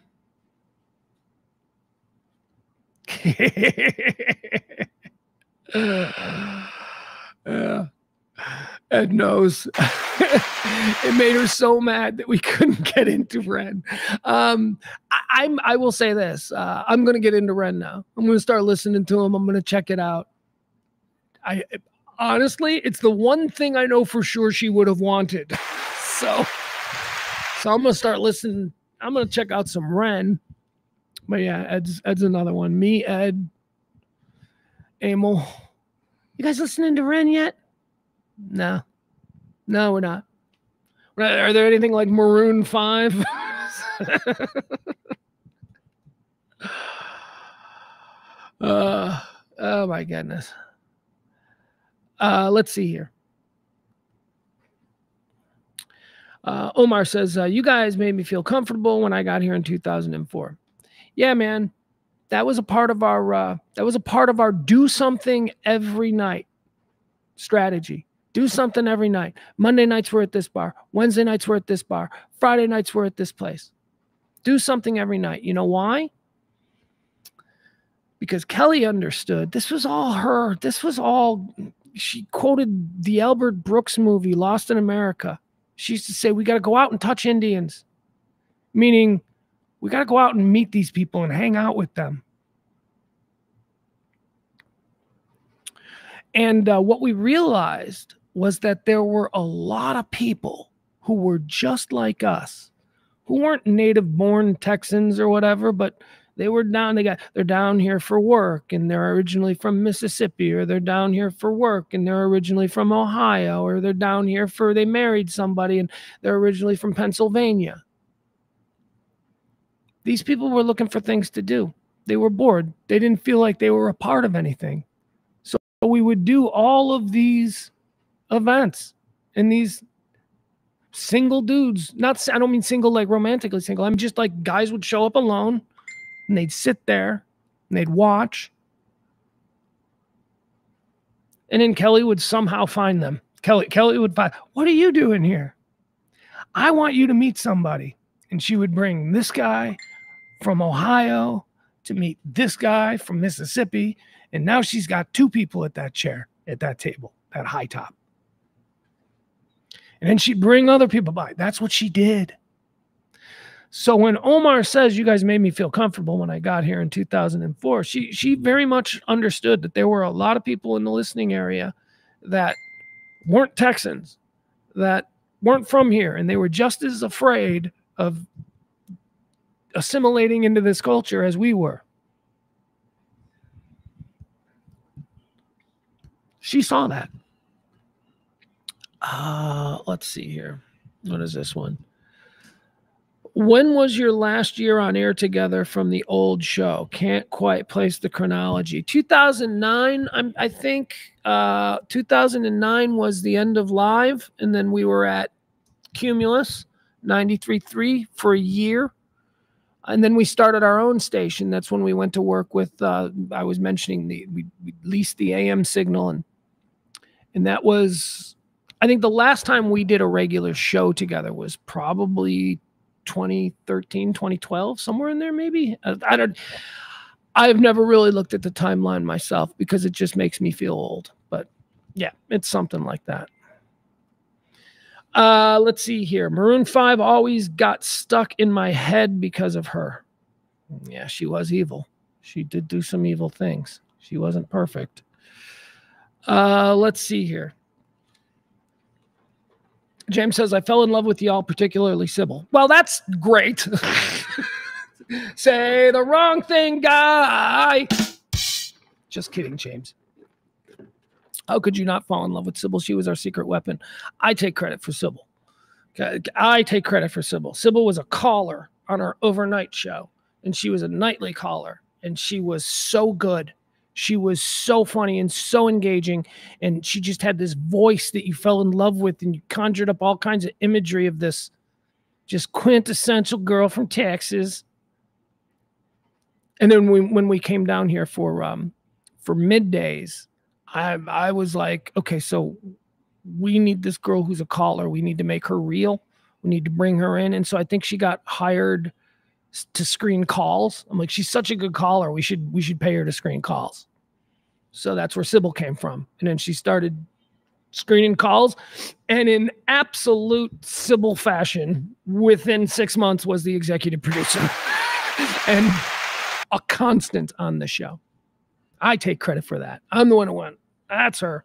uh, Ed knows. It made her so mad that we couldn't get into Ren. Um, I, I'm. I will say this. Uh, I'm going to get into Ren now. I'm going to start listening to him. I'm going to check it out. I honestly, it's the one thing I know for sure she would have wanted. So, so I'm going to start listening. I'm going to check out some Ren. But yeah, Ed's Ed's another one. Me, Ed, Emil. You guys listening to Ren yet? No. No, we're not. Are there anything like Maroon five? uh, oh, my goodness. Uh, let's see here. Uh, Omar says, uh, you guys made me feel comfortable when I got here in two thousand four. Yeah, man. That was a part of our, uh, that was a part of our do something every night strategy. Do something every night. Monday nights we're at this bar. Wednesday nights we're at this bar. Friday nights we're at this place. Do something every night. You know why? Because Kelly understood this was all her. This was all, she quoted the Albert Brooks movie, Lost in America. She used to say, we got to go out and touch Indians. Meaning, we got to go out and meet these people and hang out with them. And uh, what we realized was that there were a lot of people who were just like us, who weren't native-born Texans or whatever, but they were down. They got they're down here for work, and they're originally from Mississippi, or they're down here for work, and they're originally from Ohio, or they're down here for they married somebody, and they're originally from Pennsylvania. These people were looking for things to do. They were bored. They didn't feel like they were a part of anything. So we would do all of these events and these single dudes, not, I don't mean single like romantically single. I'm just like guys would show up alone and they'd sit there and they'd watch. And then Kelly would somehow find them. Kelly, Kelly would find, what are you doing here? I want you to meet somebody. And she would bring this guy from Ohio to meet this guy from Mississippi. And now she's got two people at that chair, at that table, that high top. And then she'd bring other people by. That's what she did. So when Omar says, you guys made me feel comfortable when I got here in two thousand four, she, she very much understood that there were a lot of people in the listening area that weren't Texans, that weren't from here, and they were just as afraid of assimilating into this culture as we were. She saw that. Uh, let's see here. What is this one? When was your last year on air together from the old show? Can't quite place the chronology. two thousand nine, I'm, I think uh, two thousand nine was the end of live, and then we were at Cumulus ninety-three point three for a year. And then we started our own station. That's when we went to work with, uh, I was mentioning, the we, we leased the A M signal. And, and that was, I think the last time we did a regular show together was probably twenty thirteen, twenty twelve, somewhere in there maybe. I, I don't, I've never really looked at the timeline myself because it just makes me feel old. But yeah, it's something like that. Uh, let's see here. Maroon five always got stuck in my head because of her. Yeah, she was evil. She did do some evil things. She wasn't perfect. Uh, let's see here. James says, I fell in love with y'all, particularly Sybil. Well, that's great. Say the wrong thing, guy. Just kidding, James. How could you not fall in love with Sybil? She was our secret weapon. I take credit for Sybil. I take credit for Sybil. Sybil was a caller on our overnight show, and she was a nightly caller, and she was so good. She was so funny and so engaging, and she just had this voice that you fell in love with, and you conjured up all kinds of imagery of this just quintessential girl from Texas. And then we, when we came down here for um for middays, I I was like, okay, so we need this girl who's a caller. We need to make her real. We need to bring her in. And so I think she got hired to screen calls. I'm like, she's such a good caller. We should, we should pay her to screen calls. So that's where Sybil came from. And then she started screening calls, and in absolute Sybil fashion, within six months was the executive producer and a constant on the show. I take credit for that. I'm the one who went, that's her.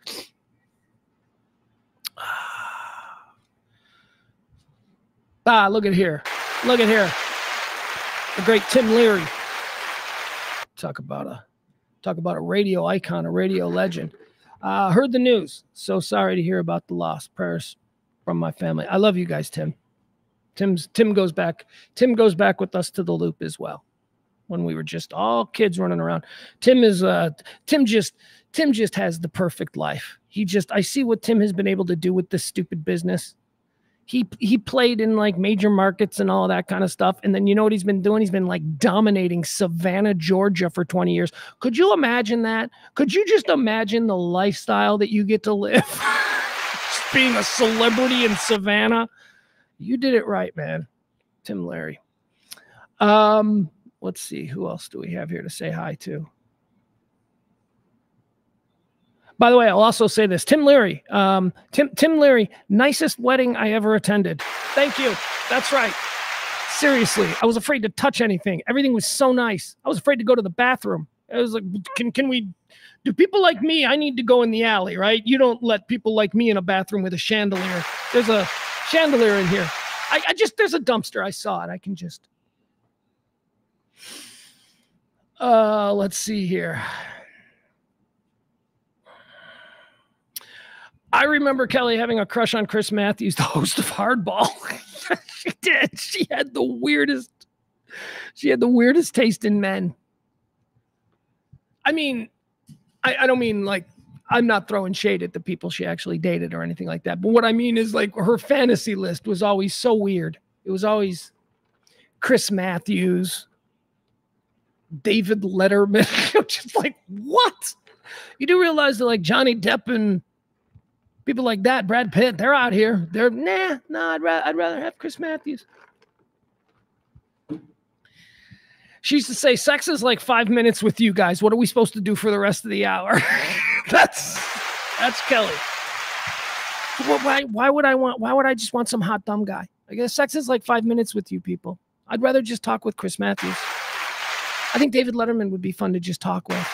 Ah, look at here. Look at here. The great Tim Leary. Talk about a talk about a radio icon, a radio legend. Uh, heard the news. So sorry to hear about the loss. Prayers from my family. I love you guys, Tim. Tim's Tim goes back. Tim goes back with us to the loop as well. When we were just all kids running around. Tim is uh Tim just Tim just has the perfect life. He just I see what Tim has been able to do with this stupid business. He he played in like major markets and all that kind of stuff. And then you know what he's been doing? He's been like dominating Savannah, Georgia for twenty years. Could you imagine that? Could you just imagine the lifestyle that you get to live? Just being a celebrity in Savannah. You did it right, man. Tim Leary. Um, let's see. Who else do we have here to say hi to? By the way, I'll also say this. Tim Leary, um, Tim, Tim Leary, nicest wedding I ever attended. Thank you. That's right. Seriously, I was afraid to touch anything. Everything was so nice. I was afraid to go to the bathroom. I was like, can, can we, do people like me, I need to go in the alley, right? You don't let people like me in a bathroom with a chandelier. There's a chandelier in here. I, I just, there's a dumpster. I saw it. I can just, uh, let's see here. I remember Kelly having a crush on Chris Matthews, the host of Hardball. She did. She had the weirdest, she had the weirdest taste in men. I mean, I, I don't mean like, I'm not throwing shade at the people she actually dated or anything like that. But what I mean is like her fantasy list was always so weird. It was always Chris Matthews, David Letterman. Just like, what? You do realize that like Johnny Depp and people like that, Brad Pitt, they're out here. They're, nah, nah, I'd, ra- I'd rather have Chris Matthews. She used to say, sex is like five minutes with you guys. What are we supposed to do for the rest of the hour? that's that's Kelly. Why, why would I want, why would I just want some hot dumb guy? I guess sex is like five minutes with you people. I'd rather just talk with Chris Matthews. I think David Letterman would be fun to just talk with.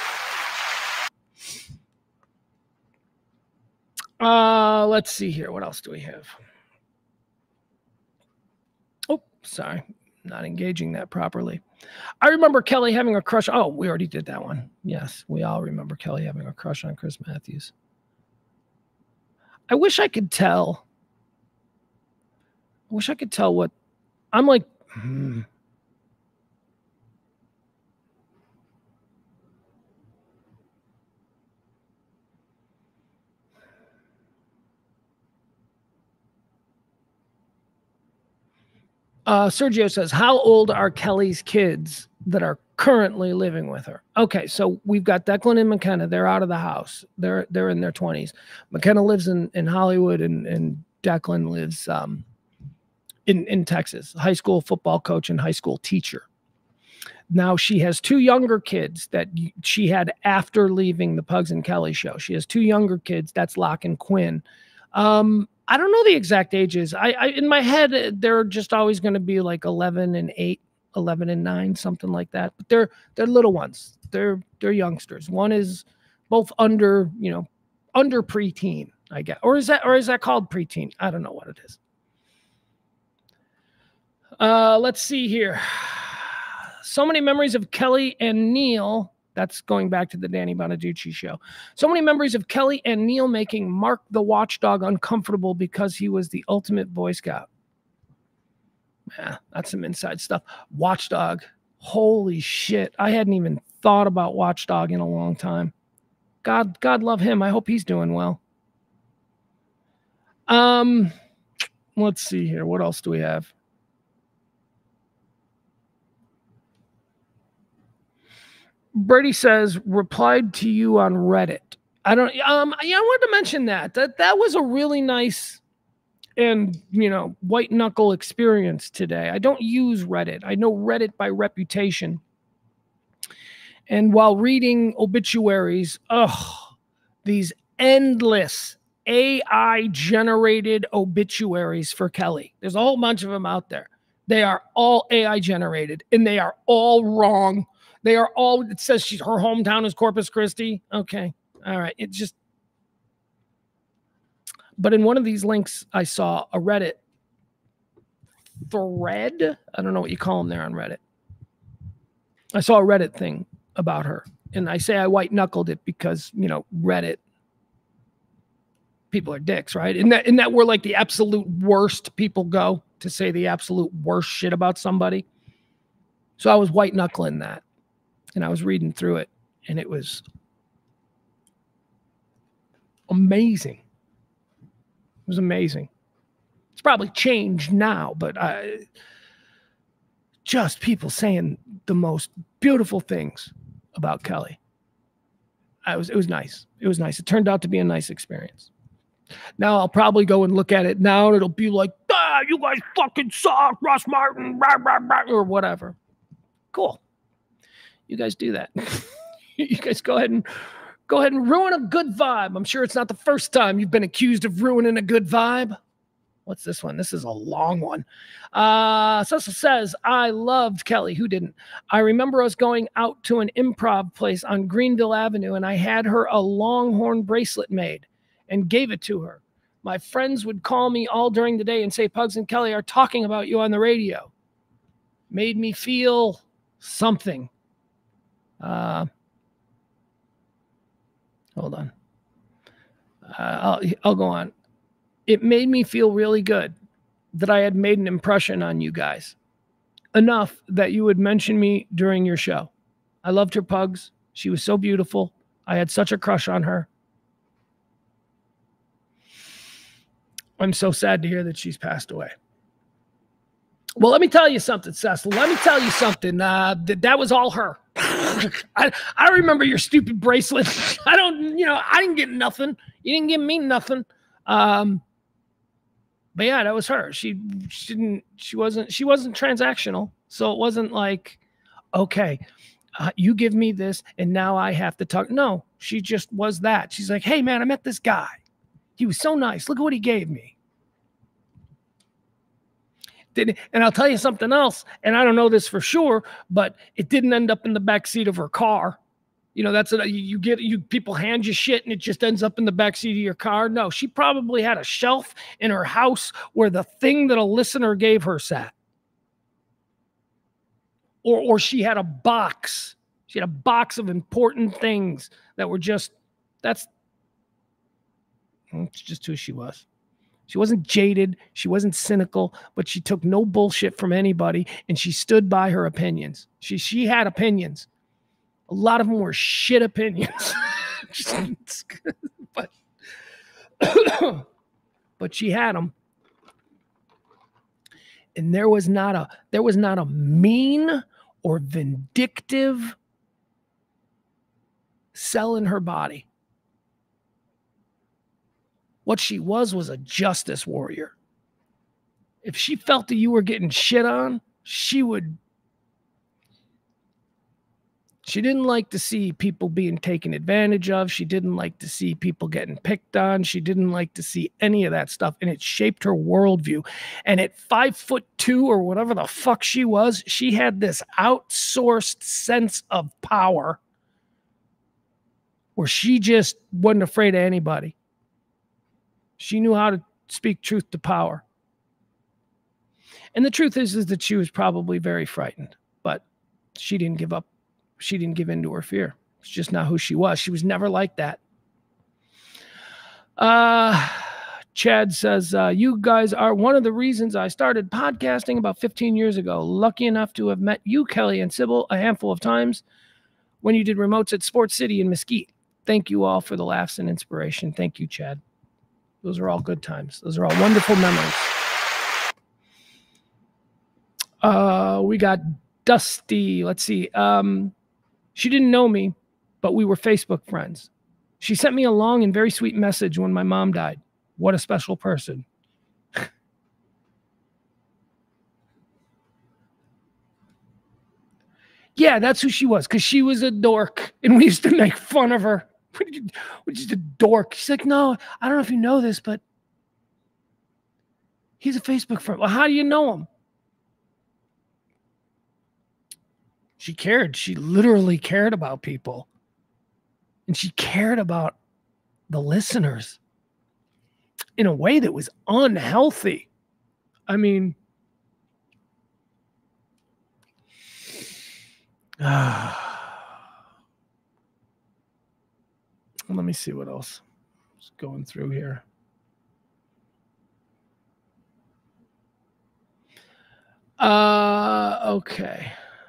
Uh, let's see here. What else do we have? Oh, sorry. Not engaging that properly. I remember Kelly having a crush. Oh, we already did that one. Yes, we all remember Kelly having a crush on Chris Matthews. I wish I could tell. I wish I could tell what I'm like. Hmm. Uh, Sergio says, how old are Kelly's kids that are currently living with her? Okay, so we've got Declan and McKenna. They're out of the house. They're they're in their twenties. McKenna lives in, in Hollywood, and, and Declan lives um, in, in Texas. High school football coach and high school teacher. Now she has two younger kids that she had after leaving the Pugs and Kelly show. She has two younger kids. That's Locke and Quinn. Um, I don't know the exact ages. I, I in my head, they're just always going to be like eleven and eight, eleven and nine, something like that. But they're they're little ones. They're they're youngsters. One is both under, you know, under preteen, I guess. Or is that or is that called preteen? I don't know what it is. Uh, let's see here. So many memories of Kelly and Neil. That's going back to the Danny Bonaducci show. So many memories of Kelly and Neil making Mark the Watchdog uncomfortable because he was the ultimate Boy Scout. Yeah, that's some inside stuff. Watchdog. Holy shit. I hadn't even thought about Watchdog in a long time. God, God love him. I hope he's doing well. Um, let's see here. What else do we have? Brady says, replied to you on Reddit. I don't, um, yeah, I wanted to mention that. That, that was a really nice and, you know, white knuckle experience today. I don't use Reddit. I know Reddit by reputation. And while reading obituaries, oh, these endless A I-generated obituaries for Kelly. There's a whole bunch of them out there. They are all A I-generated, and they are all wrong. They are all, it says she's, her hometown is Corpus Christi. Okay, all right. It just, but in one of these links, I saw a Reddit thread. I don't know what you call them there on Reddit. I saw a Reddit thing about her. And I say I white knuckled it because, you know, Reddit, people are dicks, right? Isn't that, isn't that where like the absolute worst people go to say the absolute worst shit about somebody? So I was white knuckling that. And I was reading through it. And it was amazing. It was amazing. It's probably changed now, but I, just people saying the most beautiful things about Kelly. I was, it was nice. It was nice. It turned out to be a nice experience. Now I'll probably go and look at it now, and it'll be like, ah, you guys fucking suck, Russ Martin, rah, rah, rah, or whatever. Cool. You guys do that. You guys go ahead and go ahead and ruin a good vibe. I'm sure it's not the first time you've been accused of ruining a good vibe. What's this one? This is a long one. Uh, Cecil says, I loved Kelly. Who didn't? I remember us going out to an improv place on Greenville Avenue, and I had her a Longhorn bracelet made and gave it to her. My friends would call me all during the day and say, Pugs and Kelly are talking about you on the radio. Made me feel something. Uh, hold on. Uh, I'll, I'll go on. It made me feel really good that I had made an impression on you guys. Enough that you would mention me during your show. I loved her, Pugs. She was so beautiful. I had such a crush on her. I'm so sad to hear that she's passed away. Well, let me tell you something, Cecil. Let me tell you something. Uh, that, that was all her. I, I remember your stupid bracelet. I don't, you know, I didn't get nothing. You didn't give me nothing. Um, but yeah, that was her. She, she didn't, she wasn't, she wasn't transactional. So it wasn't like, okay, uh, you give me this and now I have to talk. No, she just was that. She's like, hey man, I met this guy. He was so nice. Look at what he gave me. Did, and I'll tell you something else, and I don't know this for sure, but it didn't end up in the back seat of her car. You know, that's a, you get, you people hand you shit and it just ends up in the back seat of your car. No, she probably had a shelf in her house where the thing that a listener gave her sat. Or, or she had a box. She had a box of important things that were just, that's, it's just who she was. She wasn't jaded. She wasn't cynical, but she took no bullshit from anybody, and she stood by her opinions. She, she had opinions. A lot of them were shit opinions. but, but she had them. And there was not a, there was not a mean or vindictive cell in her body. What she was was a justice warrior. If she felt that you were getting shit on, she would. She didn't like to see people being taken advantage of. She didn't like to see people getting picked on. She didn't like to see any of that stuff. And it shaped her worldview. And at five foot two or whatever the fuck she was, she had this outsourced sense of power where she just wasn't afraid of anybody. She knew how to speak truth to power. And the truth is, is that she was probably very frightened, but she didn't give up. She didn't give in to her fear. It's just not who she was. She was never like that. Uh, Chad says, uh, you guys are one of the reasons I started podcasting about fifteen years ago. Lucky enough to have met you, Kelly and Sybil, a handful of times. when you did remotes at Sports City in Mesquite. Thank you all for the laughs and inspiration. Thank you, Chad. Those are all good times. Those are all wonderful memories. Uh, we got Dusty. Let's see. Um, she didn't know me, but we were Facebook friends. She sent me a long and very sweet message when my mom died. What a special person. Yeah, that's who she was, because she was a dork, and we used to make fun of her. Which is a dork. She's like, no, I don't know if you know this, but he's a Facebook friend. Well, how do you know him? She cared. She literally cared about people. And she cared about the listeners in a way that was unhealthy. I mean, uh, let me see what else is going through here. Uh, okay.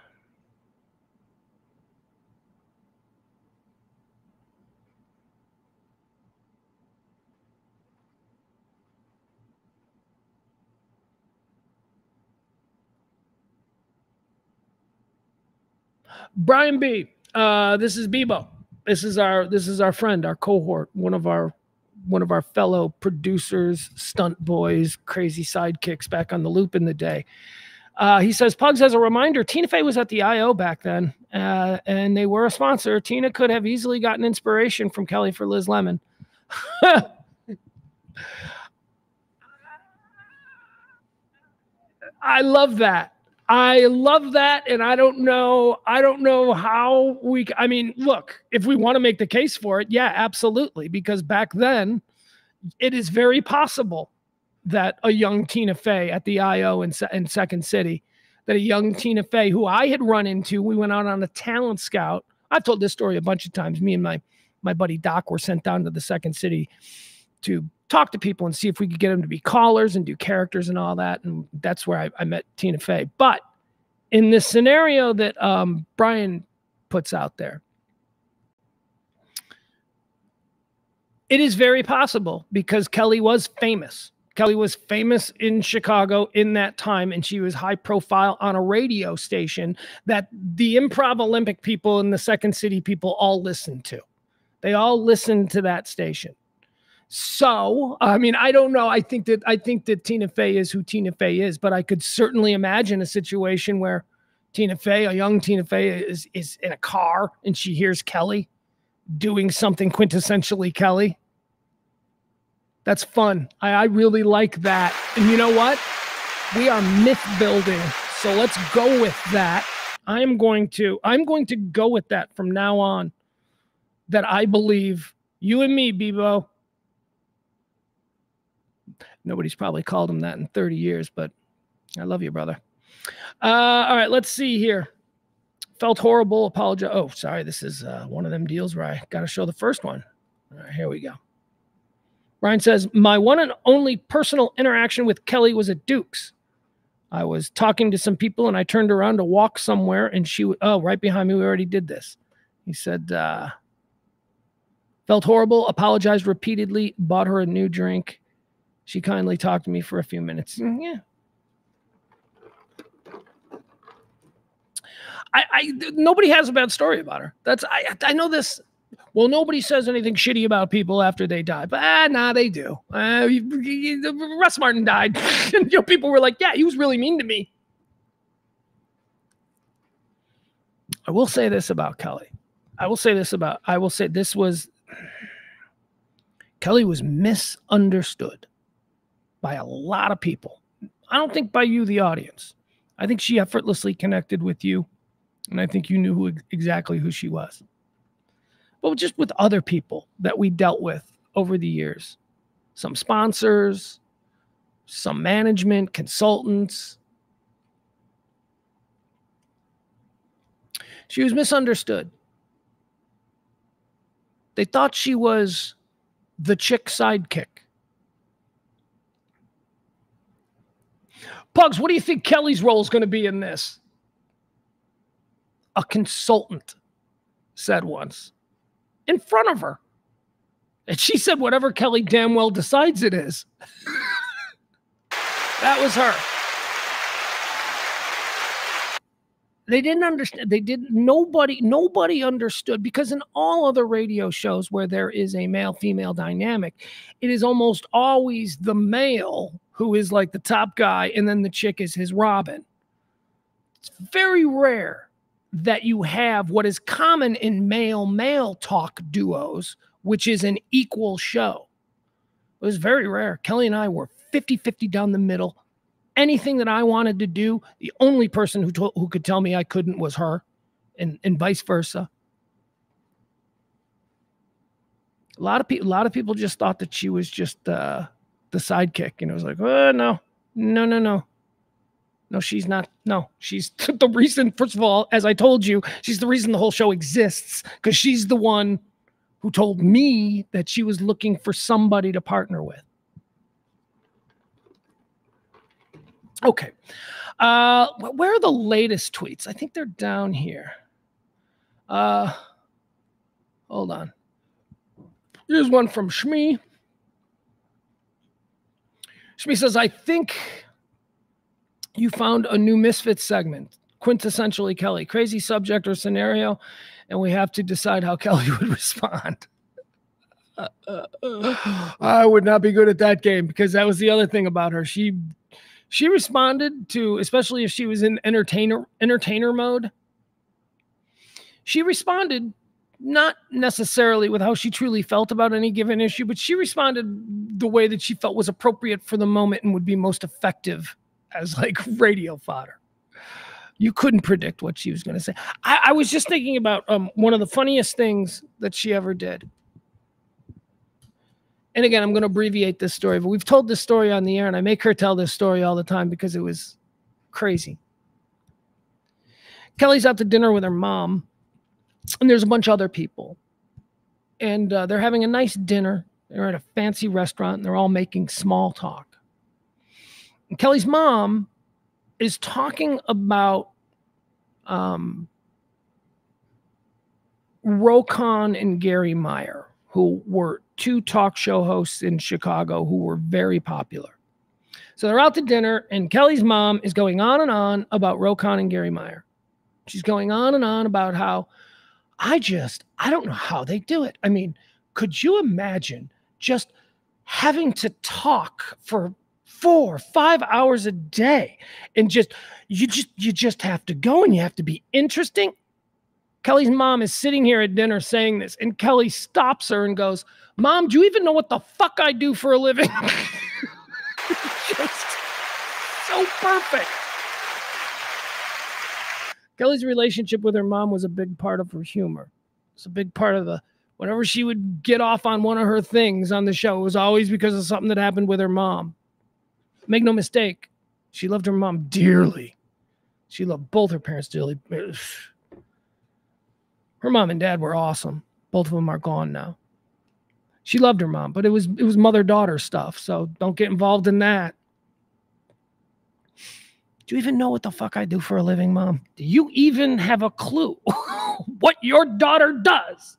Brian B. Uh, this is Bebo. This is our this is our friend, our cohort, one of our one of our fellow producers, stunt boys, crazy sidekicks back on the loop in the day. Uh, he says, Pugs, as a reminder, Tina Fey was at the I O back then, uh, and they were a sponsor. Tina could have easily gotten inspiration from Kelly for Liz Lemon. I love that. I love that, and I don't know. I don't know how we. I mean, look, if we want to make the case for it, yeah, absolutely. Because back then, it is very possible that a young Tina Fey at the I O in, in Second City, that a young Tina Fey who I had run into, we went out on a talent scout. I've told this story a bunch of times. Me and my my buddy Doc were sent down to the Second City to talk to people and see if we could get them to be callers and do characters and all that. And that's where I, I met Tina Fey. But in this scenario that um, Brian puts out there, it is very possible because Kelly was famous. Kelly was famous in Chicago in that time, and she was high profile on a radio station that the Improv Olympic people and the Second City people all listened to. They all listened to that station. So, I mean, I don't know. I think that I think that Tina Fey is who Tina Fey is, but I could certainly imagine a situation where Tina Fey, a young Tina Fey, is is in a car and she hears Kelly doing something quintessentially Kelly. That's fun. I, I really like that. And you know what? We are myth building. So let's go with that. I'm going to I'm going to go with that from now on. That I believe you and me, Bebo. Nobody's probably called him that in thirty years, but I love you, brother. Uh, all right, let's see here. Felt horrible. Apologize. Oh, sorry. This is uh, one of them deals where I got to show the first one. All right, here we go. Ryan says, my one and only personal interaction with Kelly was at Duke's. I was talking to some people and I turned around to walk somewhere and she, oh, right behind me, we already did this. He said, uh, felt horrible, apologized repeatedly, bought her a new drink. She kindly talked to me for a few minutes. Yeah. I, I nobody has a bad story about her. That's I I know this. Well, nobody says anything shitty about people after they die, but ah, nah, they do. Uh, Russ Martin died, and you know, people were like, "Yeah, he was really mean to me." I will say this about Kelly. I will say this about. I will say this was. Kelly was misunderstood by a lot of people. I don't think by you, the audience. I think she effortlessly connected with you, and I think you knew who, exactly who she was. But just with other people that we dealt with over the years, some sponsors, some management, consultants. She was misunderstood. They thought she was the chick sidekick. Pugs, what do you think Kelly's role is going to be in this? A consultant. said once in front of her. And she said, whatever Kelly damn well decides it is. That was her. They didn't understand. They didn't, nobody, nobody understood, because in all other radio shows where there is a male-female dynamic, it is almost always the male who is like the top guy, and then the chick is his Robin. It's very rare that you have what is common in male-male talk duos, which is an equal show. It was very rare. Kelly and I were fifty fifty down the middle. Anything that I wanted to do, the only person who told, who could tell me I couldn't was her, and, and vice versa. A lot of people, a lot of people just thought that she was just uh, the sidekick, and it was like, oh, no, no, no, no, no, she's not. No, she's the reason. First of all, as I told you, she's the reason the whole show exists, because she's the one who told me that she was looking for somebody to partner with. Okay. Uh, where are the latest tweets? I think they're down here. Uh, hold on. Here's one from Shmi. Shmi says, I think you found a new Misfits segment. Quintessentially Kelly. Crazy subject or scenario, and we have to decide how Kelly would respond. Uh, uh, uh, I would not be good at that game, because that was the other thing about her. She... She responded to, especially if she was in entertainer entertainer mode, she responded not necessarily with how she truly felt about any given issue, but she responded the way that she felt was appropriate for the moment and would be most effective as like radio fodder. You couldn't predict what she was going to say. I, I was just thinking about um, one of the funniest things that she ever did. And again, I'm going to abbreviate this story, but we've told this story on the air, and I make her tell this story all the time because it was crazy. Kelly's out to dinner with her mom, and there's a bunch of other people. And uh, they're having a nice dinner. They're at a fancy restaurant, and they're all making small talk. And Kelly's mom is talking about um, Rokon and Gary Mohr, who were two talk show hosts in Chicago who were very popular. So they're out to dinner, and Kelly's mom is going on and on about Rokon and Gary Mohr. She's going on and on about how, I just, I don't know how they do it. I mean, could you imagine just having to talk for four, five hours a day, and just, you just, you just have to go, and you have to be interesting. Kelly's mom is sitting here at dinner saying this, and Kelly stops her and goes, Mom, do you even know what the fuck I do for a living? Just so perfect. Kelly's relationship with her mom was a big part of her humor. It's a big part of the, whenever she would get off on one of her things on the show, it was always because of something that happened with her mom. Make no mistake, she loved her mom dearly. She loved both her parents dearly. Her mom and dad were awesome. Both of them are gone now. She loved her mom, but it was it was mother-daughter stuff, so don't get involved in that. Do you even know what the fuck I do for a living, Mom? Do you even have a clue what your daughter does?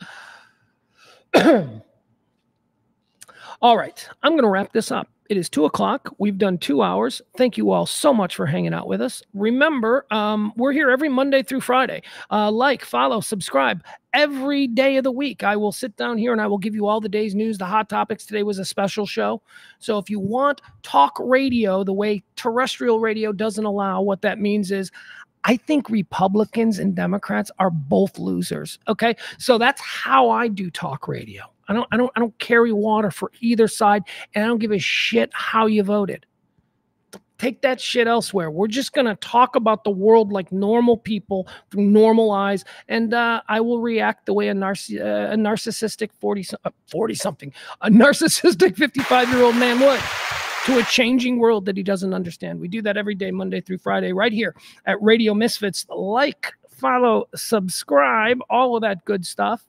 All right, I'm going to wrap this up. It is two o'clock. We've done two hours. Thank you all so much for hanging out with us. Remember, um, we're here every Monday through Friday. Uh, like, follow, subscribe. Every day of the week, I will sit down here and I will give you all the day's news, the hot topics. Today was a special show. So if you want talk radio the way terrestrial radio doesn't allow, what that means is I think Republicans and Democrats are both losers. Okay, so that's how I do talk radio. I don't, I don't, I don't carry water for either side, and I don't give a shit how you voted. Take that shit elsewhere. We're just gonna talk about the world like normal people through normal eyes, and uh, I will react the way a, narciss uh, a narcissistic forty, uh, forty something, a narcissistic fifty-five year old man would, to a changing world that he doesn't understand. We do that every day, Monday through Friday, right here at Radio Misfits. Like, follow, subscribe, all of that good stuff.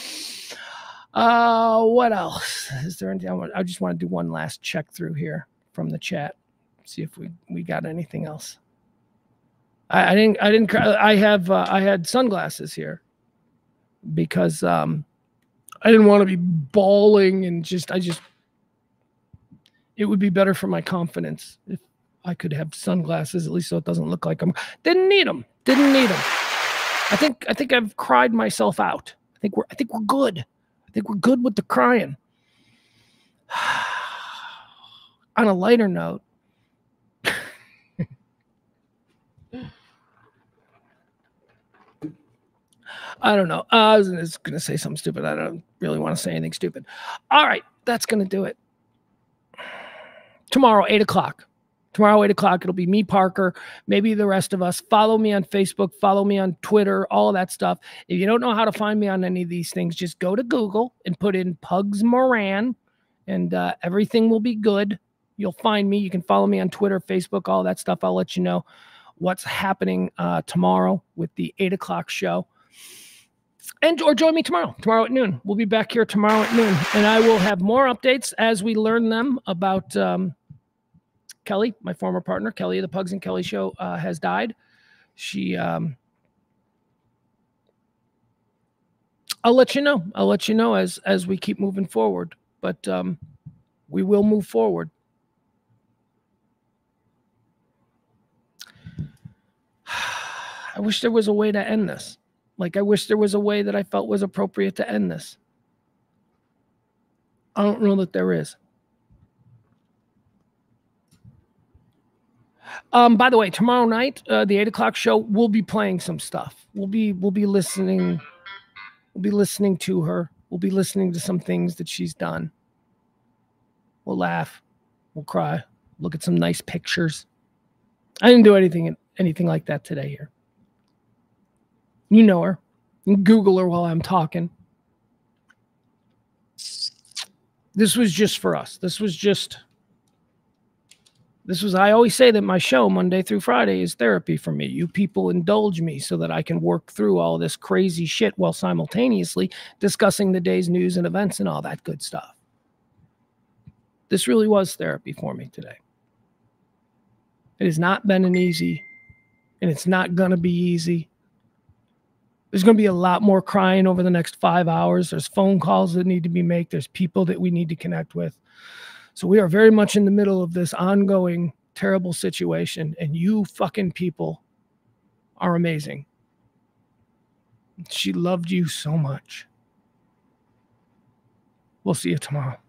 Uh, what else? Is there anything? I, want, I just want to do one last check through here from the chat. See if we, we got anything else. I, I didn't, I didn't, I have, uh, I had sunglasses here. because um, I didn't want to be bawling and just, I just, it would be better for my confidence if I could have sunglasses, at least so it doesn't look like I'm, didn't need them, didn't need them. I think, I think I've cried myself out. I think we're, I think we're good. I think we're good with the crying. On a lighter note, I don't know. Uh, I was going to say something stupid. I don't really want to say anything stupid. All right. That's going to do it. Tomorrow, eight o'clock. Tomorrow, eight o'clock. It'll be me, Parker, maybe the rest of us. Follow me on Facebook. Follow me on Twitter, all of that stuff. If you don't know how to find me on any of these things, just go to Google and put in Pugs Moran, and uh, everything will be good. You'll find me. You can follow me on Twitter, Facebook, all that stuff. I'll let you know what's happening uh, tomorrow with the eight o'clock show. And or join me tomorrow, tomorrow at noon. We'll be back here tomorrow at noon, and I will have more updates as we learn them about um, Kelly, my former partner. Kelly of the Pugs and Kelly Show uh, has died. She, um, I'll let you know. I'll let you know as as we keep moving forward. But um, we will move forward. I wish there was a way to end this. Like, I wish there was a way that I felt was appropriate to end this. I don't know that there is. Um, by the way, tomorrow night, uh, the eight o'clock show, we'll be playing some stuff. We'll be we'll be listening. We'll be listening to her. We'll be listening to some things that she's done. We'll laugh. We'll cry. Look at some nice pictures. I didn't do anything anything like that today here. You know her. You can Google her while I'm talking. This was just for us. This was just, this was, I always say that my show, Monday through Friday, is therapy for me. You people indulge me so that I can work through all this crazy shit while simultaneously discussing the day's news and events and all that good stuff. This really was therapy for me today. It has not been an easy, and it's not going to be easy. There's going to be a lot more crying over the next five hours. There's phone calls that need to be made. There's people that we need to connect with. So we are very much in the middle of this ongoing terrible situation, and you fucking people are amazing. She loved you so much. We'll see you tomorrow.